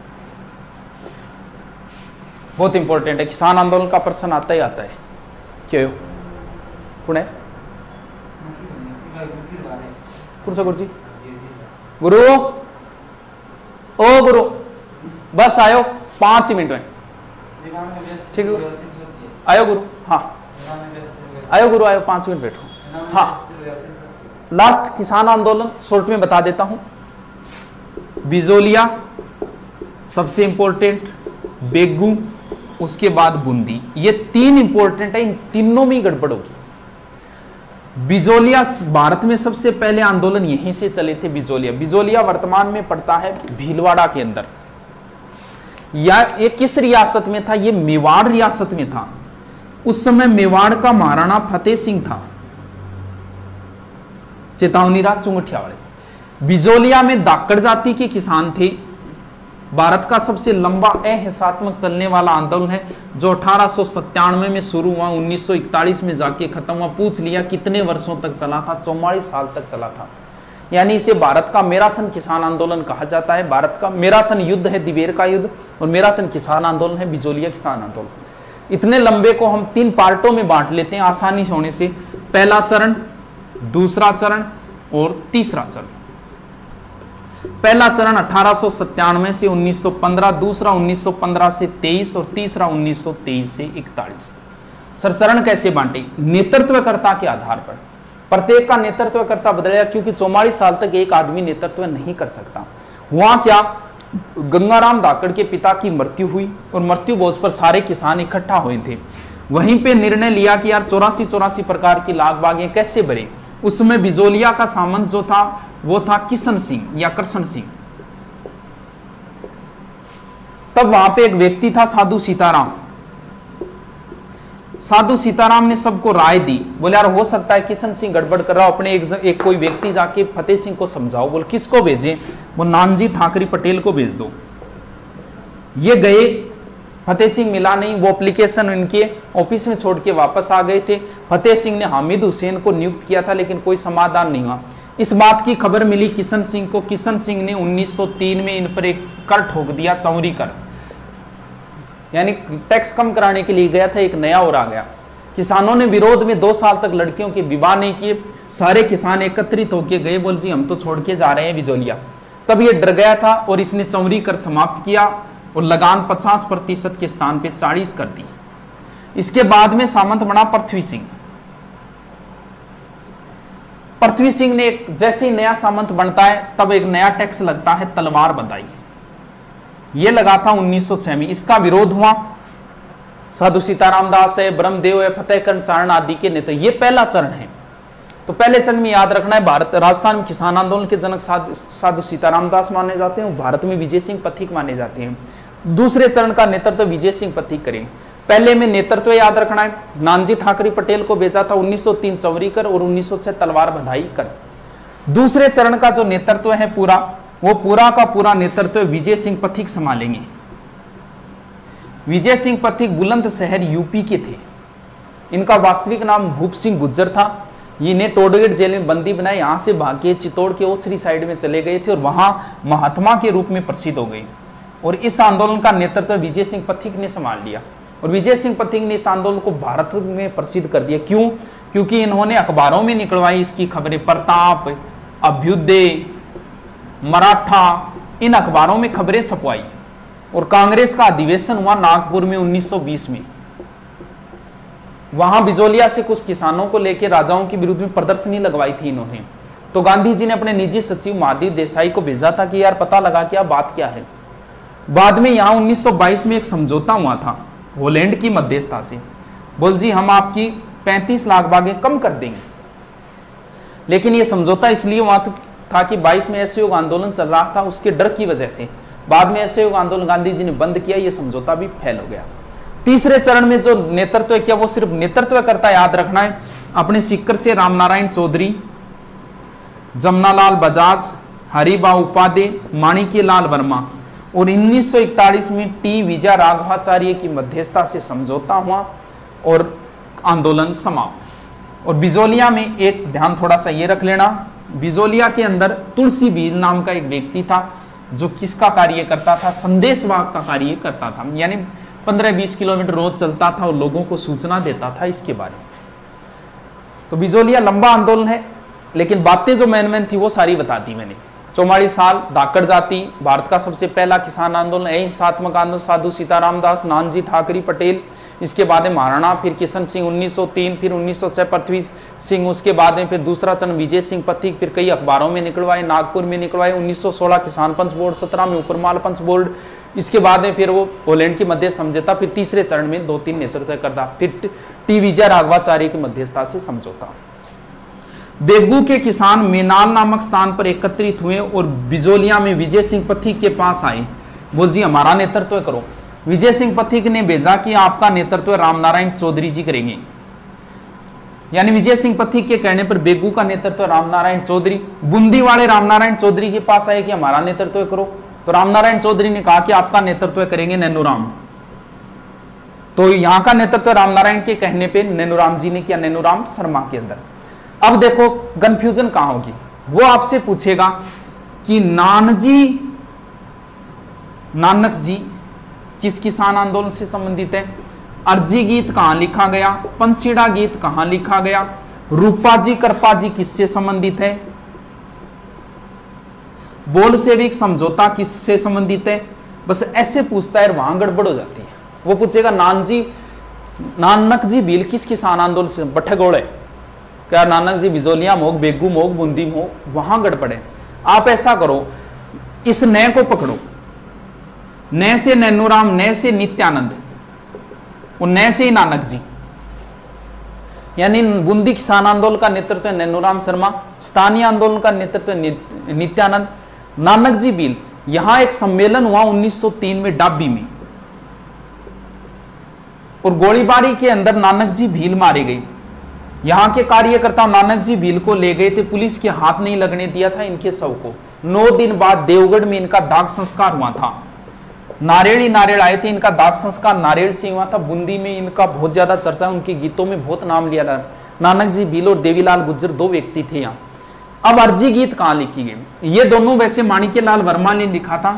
बहुत इंपॉर्टेंट है। किसान आंदोलन का प्रश्न आता ही आता है। क्यों पुणे कुर्सी कुर्सी गुरु, ओ गुरु बस आयो पांच मिनट में, ठीक है आयो गुरु, हाँ आयो गुरु आयो, पांच मिनट बैठो। हाँ लास्ट किसान आंदोलन शॉर्ट में बता देता हूं। बिजोलिया सबसे इंपॉर्टेंट, बेगू, उसके बाद बूंदी, ये तीन इंपॉर्टेंट है। इन तीनों में गड़बड़ होगी। बिजोलिया भारत में सबसे पहले आंदोलन यहीं से चले थे। बिजोलिया बिजोलिया वर्तमान में पड़ता है भीलवाड़ा के अंदर। या ये किस रियासत में था? ये मेवाड़ रियासत में था। उस समय मेवाड़ का महाराणा फतेह सिंह था, चेतावनी राज चुंगठिया वाले। बिजोलिया में दाकड़ जाति के किसान थे। भारत का सबसे लंबा अहिंसात्मक चलने वाला आंदोलन है, जो अठारह सौ सत्तानवे में शुरू हुआ, उन्नीस सौ इकतालीस में जाके खत्म हुआ। पूछ लिया कितने वर्षों तक चला था? चौवालीस साल तक चला था। यानी इसे भारत का मैराथन किसान आंदोलन कहा जाता है। भारत का मैराथन युद्ध है दिवेर का युद्ध, और मैराथन किसान आंदोलन है बिजोलिया किसान आंदोलन। इतने लंबे को हम तीन पार्टों में बांट लेते हैं आसानी से होने से। पहला चरण, दूसरा चरण और तीसरा चरण। पहला चरण अठारह सौ सत्तानवे से उन्नीस सौ पंद्रह, दूसरा उन्नीस सौ पंद्रह से तेईस और तीसरा उन्नीस सौ तेईस से इकतालीस। सर चरण कैसे बांटे? नेतृत्वकर्ता के आधार पर। प्रत्येक का नेतृत्वकर्ता बदलेगा, क्योंकि चौवालीस साल तक एक आदमी नेतृत्व नहीं कर सकता। हुआ क्या, गंगाराम धाकड़ के पिता की मृत्यु हुई और मृत्यु भोज पर सारे किसान इकट्ठा हुए थे। वहीं पे निर्णय लिया कि यार चौरासी चौरासी प्रकार की लाग बागें कैसे भरे। उसमें बिजोलिया का सामंत जो था वो था किशन सिंह या कृष्ण सिंह। तब वहां पे एक व्यक्ति था साधु सीताराम। साधु सीताराम ने सबको राय दी, बोले यार हो सकता है किशन सिंह गड़बड़ कर रहा हो, अपने एक, एक कोई व्यक्ति जाके फतेह सिंह को समझाओ। बोल किसको भेजें? वो नानजी ठाकरे पटेल को भेज दो। ये गए, फतेह सिंह मिला नहीं, वो एप्लीकेशन इनके ऑफिस में छोड़ के वापस आ गए थे। फतेह सिंह ने हामिद हुसैन को नियुक्त किया था लेकिन कोई समाधान नहीं हुआ। इस बात की खबर मिली किशन सिंह को। किशन सिंह ने उन्नीस सौ तीन में इन पर एक कर ठोक दिया, चौरी कर, यानी टैक्स कम कराने के लिए गया था, एक नया और आ गया। किसानों ने विरोध में दो साल तक लड़कियों के विवाह नहीं किए। सारे किसान एकत्रित होकर गए, बोल जी हम तो छोड़ के जा रहे हैं बिजोलिया। तब ये डर गया था और इसने चौरी कर समाप्त किया और लगान पचास प्रतिशत के स्थान पे चालीस कर दी। इसके बाद में सामंत बना पृथ्वी सिंह। पृथ्वी सिंह ने एक जैसे ही नया सामंत बनता है तब एक नया टैक्स लगता है, तलवार बंधाई। ये लगा था उन्नीस सौ छह में। इसका विरोध हुआ, साधु सीताराम दास है, ब्रह्मदेव है, फतेहकरण चारण आदि के नेता। ये पहला चरण है। तो पहले चरण में याद रखना है, भारत राजस्थान में किसान आंदोलन के जनक साधु साधु सीताराम दास माने जाते हैं, भारत में विजय सिंह पथिक माने जाते हैं। दूसरे चरण का नेतृत्व विजय सिंह पथिक करेंगे। पहले में नेतृत्व याद रखना है, नानजी ठाकरे पटेल को भेजा था, उन्नीस सौ तीन चौरी कर और उन्नीस सौ छह तलवार बंधाई कर। दूसरे चरण का जो नेतृत्व है पूरा, वो पूरा का पूरा नेतृत्व विजय सिंह पथिक संभालेंगे। विजय सिंह पथिक बुलंदशहर यूपी के थे। इनका वास्तविक नाम भूप सिंह गुज्जर था। इन्हें टोडगेट जेल में बंदी बनाए, यहां से भागे चित्तौड़ के ओछरी साइड में चले गए थे और वहां महात्मा के रूप में प्रसिद्ध हो गए। और इस आंदोलन का नेतृत्व विजय सिंह पथिक ने संभाल लिया और विजय सिंह पथिक ने इस आंदोलन को भारत में प्रसिद्ध कर दिया। क्यों? क्योंकि इन्होंने अखबारों में निकलवाई इसकी खबरें। प्रताप, अभ्युदय, मराठा, इन अखबारों में खबरें छपवाई। और कांग्रेस का अधिवेशन हुआ नागपुर में उन्नीस सौ बीस में। वहां बिजोलिया से कुछ किसानों को लेकर राजाओं के विरुद्ध में प्रदर्शनी लगवाई थी इन्होंने। तो गांधी जी ने अपने निजी सचिव महादेव देसाई को भेजा था कि यार पता लगा क्या बात क्या है। बाद में यहां उन्नीस सौ बाईस में एक समझौता हुआ था हॉलैंड की मध्यस्थता से। बोल जी हम आपकी पैंतीस लाख बागें कम कर देंगे। लेकिन यह समझौता इसलिए हुआ था कि बाईस में असहयोग आंदोलन चल रहा था, उसके डर की वजह से बाद में असहयोग आंदोलन गांधी जी ने बंद किया, यह समझौता भी फेल हो गया। तीसरे चरण में जो नेतृत्व किया वो सिर्फ नेतृत्व करता, याद रखना है, अपने सीकर से रामनारायण चौधरी, जमनालाल बजाज, हरिबा उपाध्याय, माणिक्यलाल वर्मा। और उन्नीस सौ इकतालीस में टी विजय राघवाचार्य की मध्यस्थता से समझौता हुआ और आंदोलन समाप्त। और बिजोलिया में एक ध्यान थोड़ा सा ये रख लेना, बिजोलिया के अंदर तुलसी बीर नाम का एक व्यक्ति था जो किसका कार्य करता था? संदेशवाहक का कार्य करता था। यानी पंद्रह बीस किलोमीटर रोज चलता था और लोगों को सूचना देता था इसके बारे में। तो बिजोलिया लंबा आंदोलन है, लेकिन बातें जो मैन मैन थी वो सारी बता दी मैंने। चौवालीस साल, धाकड़ जाति, भारत का सबसे पहला किसान आंदोलन, अहिंसात्मक आंदोलन, साधु सीताराम दास, नानजी ठाकरे पटेल, इसके बाद में महाराणा, फिर किशन सिंह उन्नीस सौ तीन, फिर उन्नीस सौ छह पृथ्वी सिंह, उसके बाद में फिर दूसरा चरण विजय सिंह पथिक, फिर कई अखबारों में निकलवाए, नागपुर में निकलवाए, उन्नीस सौ सोलह किसान पंच बोर्ड, सत्रह में उपरमाल पंच बोर्ड, इसके बाद में फिर वो पोलैंड की मध्य समझौता, फिर तीसरे चरण में दो तीन नेतृत्व करता, फिर टी विजय राघवाचार्य की मध्यस्थता से समझौता। बेगू के किसान मेनाल नामक स्थान पर एकत्रित हुए और बिजोलिया में विजय सिंह पथिक के पास आए। बोल जी हमारा नेतृत्व करो। विजय सिंह पथिक ने भेजा कि आपका नेतृत्व रामनारायण चौधरी जी करेंगे। यानी विजय सिंह पथिक के कहने पर बेगू का नेतृत्व रामनारायण चौधरी, बूंदी वाले रामनारायण चौधरी के पास आए कि हमारा नेतृत्व करो। तो रामनारायण चौधरी ने कहा कि आपका नेतृत्व करेंगे नैनूराम। तो यहां का नेतृत्व रामनारायण के कहने पर नैनूराम जी ने किया, नैनूराम शर्मा के अंदर। अब देखो कंफ्यूजन कहां होगी, वो आपसे पूछेगा कि नानजी नानक जी किस किसान आंदोलन से संबंधित है, अर्जी गीत कहां लिखा गया, पंचीड़ा गीत कहां लिखा गया, रूपा जी कृपा जी किससे संबंधित है, बोलशेविक समझौता किससे संबंधित है। बस ऐसे पूछता है, वहां गड़बड़ हो जाती है। वो पूछेगा नानजी नानक जी भील किस किसान आंदोलन से, बठगोड़ है क्या, नानक जी बिजोलिया मोग, बेगू मोग, बूंदी मोग, वहां गड़बड़े। आप ऐसा करो, इस नए को पकड़ो, नए से नैनूराम, नए से नित्यानंद और नए से ही नानक जी। यानी बूंदी किसान आंदोलन का नेतृत्व नैनूराम शर्मा, स्थानीय आंदोलन का नेतृत्व नित्यानंद, नानक जी भील। यहां एक सम्मेलन हुआ उन्नीस सौ तीन में डाबी में, और गोलीबारी के अंदर नानक जी भील मारे गए। यहां के कार्यकर्ता नानक जी भील को ले गए थे, पुलिस के हाथ नहीं लगने दिया था इनके शव को। नौ दिन बाद देवगढ़ में इनका दाग संस्कार हुआ था। नारेड़ ही नारेड़ आए थे, इनका दाग संस्कार नारेड़ से हुआ था। बूंदी में इनका बहुत ज्यादा चर्चा, उनके गीतों में बहुत नाम लिया था। नानक जी भील और देवीलाल गुज्जर दो व्यक्ति थे यहाँ। अब अर्जी गीत कहां लिखी गई? ये दोनों वैसे माणिक्यलाल वर्मा ने लिखा था,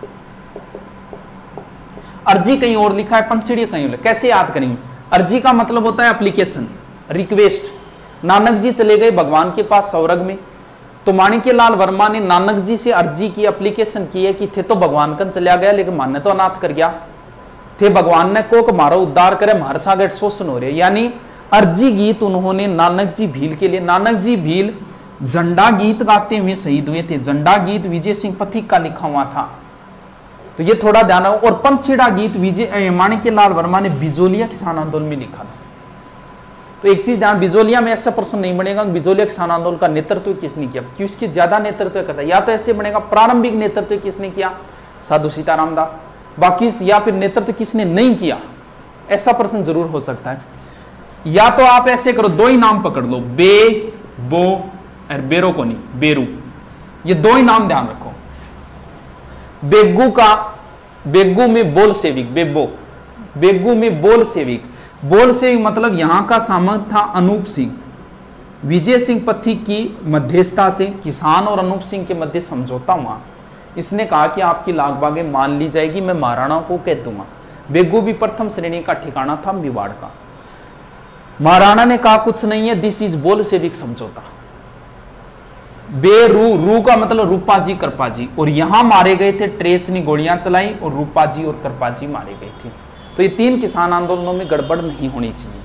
अर्जी कहीं और लिखा है, पंचड़ी कहीं और। कैसे याद करेंगे? अर्जी का मतलब होता है एप्लीकेशन, रिक्वेस्ट। नानक जी चले गए भगवान के पास सौरग में, तो माणिक्यलाल वर्मा ने नानक जी से अर्जी की, एप्लीकेशन की है कि थे तो भगवान कन चला गया, लेकिन मान्य तो अनाथ कर गया थे, भगवान ने को मारो उद्धार करे, हमारे सागर शोषण हो रहे। यानी अर्जी गीत उन्होंने नानक जी भील के लिए। नानक जी भील झंडा गीत गाते हुए शहीद हुए थे। झंडा गीत विजय सिंह पथिक का लिखा हुआ था, तो ये थोड़ा ध्यान रखो। और पंचछेड़ा गीत विजय माणिक्यलाल वर्मा ने बिजोलिया किसान आंदोलन में लिखा था। तो एक चीज ध्यान, बिजोलिया में ऐसा प्रश्न नहीं बनेगा बिजोलिया किसान आंदोलन का नेतृत्व किसने किया, क्यों इसकी ज्यादा नेतृत्व करता है। या तो ऐसे बनेगा प्रारंभिक नेतृत्व किसने किया, साधु सीताराम दास, बाकी या फिर नेतृत्व किसने नहीं किया, ऐसा प्रश्न जरूर हो सकता है। या तो आप ऐसे करो, दो ही नाम पकड़ लो, बे बो और बेरो को नहीं, बेरू, ये दो ही नाम ध्यान रखो। बेगू का, बेगू में बोल सेविक, बेबो, बेगू में बोल सेविक। बोल सेविक मतलब यहां का सामंत था अनूप सिंह। विजय सिंह पथिक की मध्यस्थता से किसान और अनूप सिंह के मध्य समझौता हुआ। इसने कहा कि आपकी लाख बागें मान ली जाएगी, मैं महाराणा को कह दूंगा। बेगू भी प्रथम श्रेणी का ठिकाना था मेवाड़ का। महाराणा ने कहा कुछ नहीं है, दिस इज बोल सेविक समझौता। बेरू, रू का मतलब रूपा जी कृपा जी, और यहां मारे गए थे, ट्रेच ने गोलियां चलाई और रूपा जी और कृपा जी मारे गए थे। तो ये तीन किसान आंदोलनों में गड़बड़ नहीं होनी चाहिए।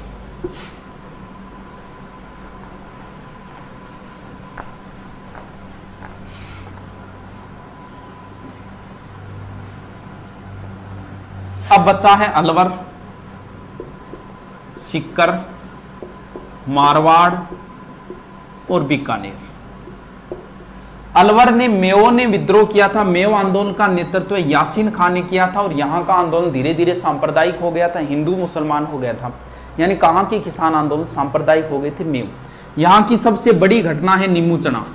अब बचा है अलवर, सीकर, मारवाड़ और बीकानेर। अलवर ने मेओ ने विद्रोह किया था। मेओ आंदोलन का नेतृत्व यासीन खान ने किया था, और यहां का आंदोलन धीरे धीरे सांप्रदायिक हो गया था, हिंदू मुसलमान हो गया था। यानी कहां के किसान आंदोलन सांप्रदायिक हो गए थे, मेओ। यहां की सबसे बड़ी घटना है नीमूचना।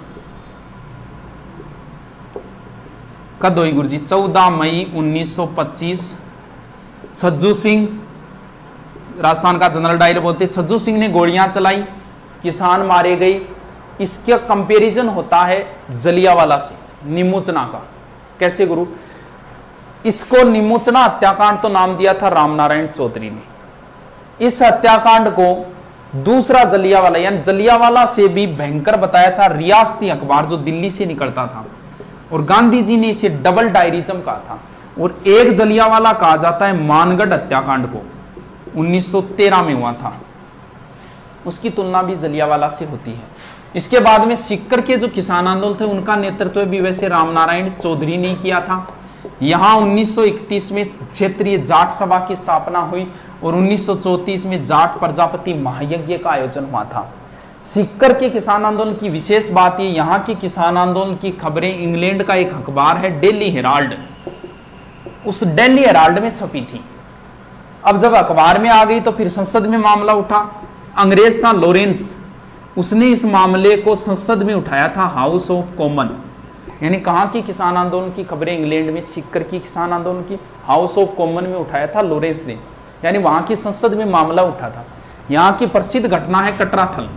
कद हुई गुरु जी? चौदह मई उन्नीस सौ पच्चीस। छज्जू सिंह, राजस्थान का जनरल डायर बोलते, छज्जू सिंह ने गोलियां चलाई, किसान मारे गए। इसका कंपैरिजन होता है जलियावाला से, नीमूचना का। कैसे गुरु? इसको नीमूचना हत्याकांड तो नाम दिया था रामनारायण चौधरी ने। इस हत्याकांड को दूसरा जलियावाला, यानी जलियावाला से भी भयंकर बताया था रियासती अखबार जो दिल्ली से निकलता था, और गांधी जी ने इसे डबल डायरिज्म कहा था। और एक जलियावाला कहा जाता है मानगढ़ हत्याकांड को, उन्नीस सौ तेरह में हुआ था, उसकी तुलना भी जलियावाला से होती है। इसके बाद में सीकर के जो किसान आंदोलन थे उनका नेतृत्व भी वैसे रामनारायण चौधरी ने किया था। यहां उन्नीस सौ इकतीस में क्षेत्रीय जाट सभा की स्थापना हुई, और उन्नीस सौ चौंतीस में जाट प्रजापति महायज्ञ का आयोजन हुआ था। सीकर के किसान आंदोलन की विशेष बात यह, यहाँ के किसान आंदोलन की खबरें इंग्लैंड का एक अखबार है डेली हेराल्ड, उस डेली हेराल्ड में छपी थी। अब जब अखबार में आ गई तो फिर संसद में मामला उठा। अंग्रेज था लॉरेंस, उसने इस मामले को संसद में उठाया था, हाउस ऑफ कॉमन। यानी कहां की किसान आंदोलन की खबरें? इंग्लैंड में सीकर की किसान आंदोलन की हाउस ऑफ कॉमन में उठाया था लॉरेंस ने, यानी वहां की संसद में मामला उठा था। यहां की प्रसिद्ध घटना है कटराथल,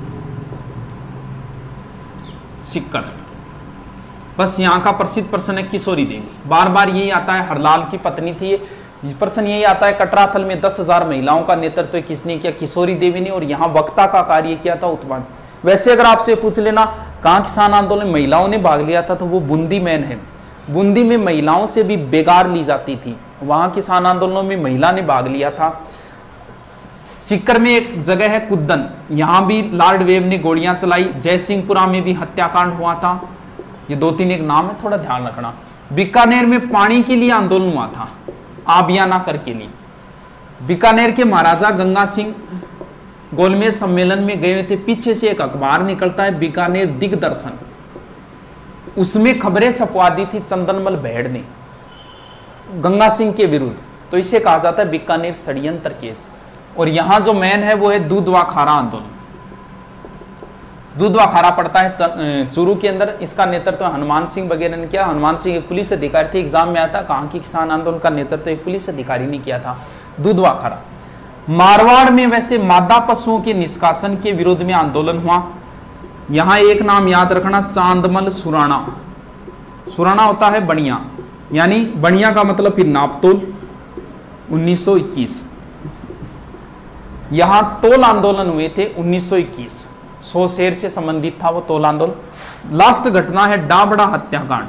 सीकर। बस यहाँ का प्रसिद्ध प्रश्न है किशोरी देवी, बार बार यही आता है, हरलाल की पत्नी थी ये। प्रश्न यही आता है कटराथल में दस हजार महिलाओं का नेतृत्व किसने किया? किशोरी देवी ने, और यहाँ वक्ता का कार्य किया था उत्तम। वैसे अगर आपसे पूछ लेना कहाँ किसान आंदोलन में महिलाओं ने भाग लिया था, तो वो बूंदी में है। बूंदी में महिलाओं से भी बेगार ली जाती थी, वहां किसान आंदोलनों में महिला ने भाग लिया था। सीकर में एक जगह है कुद्दन, यहां भी लॉर्ड वेव ने गोलियां चलाई। जयसिंहपुरा में भी हत्याकांड हुआ था। ये दो तीन एक नाम है, थोड़ा ध्यान रखना। बीकानेर में पानी के लिए आंदोलन हुआ था, आबियाना कर के लिए। बीकानेर के महाराजा गंगा सिंह गोलमेज सम्मेलन में गए हुए थे। पीछे से एक अखबार निकलता है बीकानेर दिग्दर्शन, उसमें खबरें छपवा दी थी चंदनमल भेड़ ने गंगा सिंह के विरुद्ध, तो इसे कहा जाता है बीकानेर षड्यंत्र केस। और यहां जो मैन है वो है दूधवा खारा आंदोलन। दूधवा खारा पड़ता है चूरू के अंदर, इसका नेतृत्व हनुमान सिंह वगैरह ने किया। हनुमान सिंह एक पुलिस अधिकारी थे, एग्जाम में आया था कहाँ की किसान आंदोलन का नेतृत्व एक पुलिस अधिकारी ने किया था, दूधवा खारा। मारवाड़ में वैसे मादा पशुओं के निष्कासन के विरोध में आंदोलन हुआ। यहां एक नाम याद रखना, चांदमल सुराणा। सुराणा होता है बनिया, यानी बनिया का मतलब फिर नापतोल, उन्नीस सौ इक्कीस। यहां तोल आंदोलन हुए थे उन्नीस सौ इक्कीस, सौ शेर से संबंधित था वो तोल आंदोलन। लास्ट घटना है डाबड़ा हत्याकांड,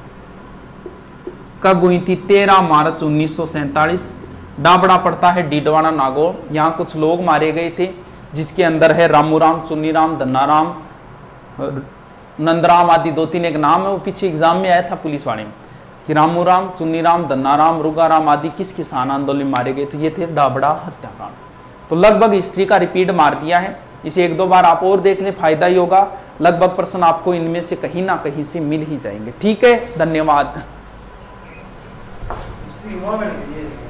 कब हुई थी? तेरह मार्च उन्नीस सौ सैंतालीस। डाबड़ा पड़ता है डीडवाना नागौर। यहां कुछ लोग मारे गए थे, जिसके अंदर है रामूराम, चुन्नीराम, धन्नाराम, नंदराम आदि दो तीन एक नाम है, वो पीछे एग्जाम में आया था पुलिस वाले में कि रामूराम, चुन्नीराम, धन्नाराम, रुगाराम आदि किस किसान आंदोलन में मारे गए, तो ये थे डाबड़ा हत्याकांड। तो लगभग हिस्ट्री का रिपीट मार दिया है, इसे एक दो बार आप और देख लें, फायदा ही होगा। लगभग प्रश्न आपको इनमें से कहीं ना कहीं से मिल ही जाएंगे। ठीक है, धन्यवाद।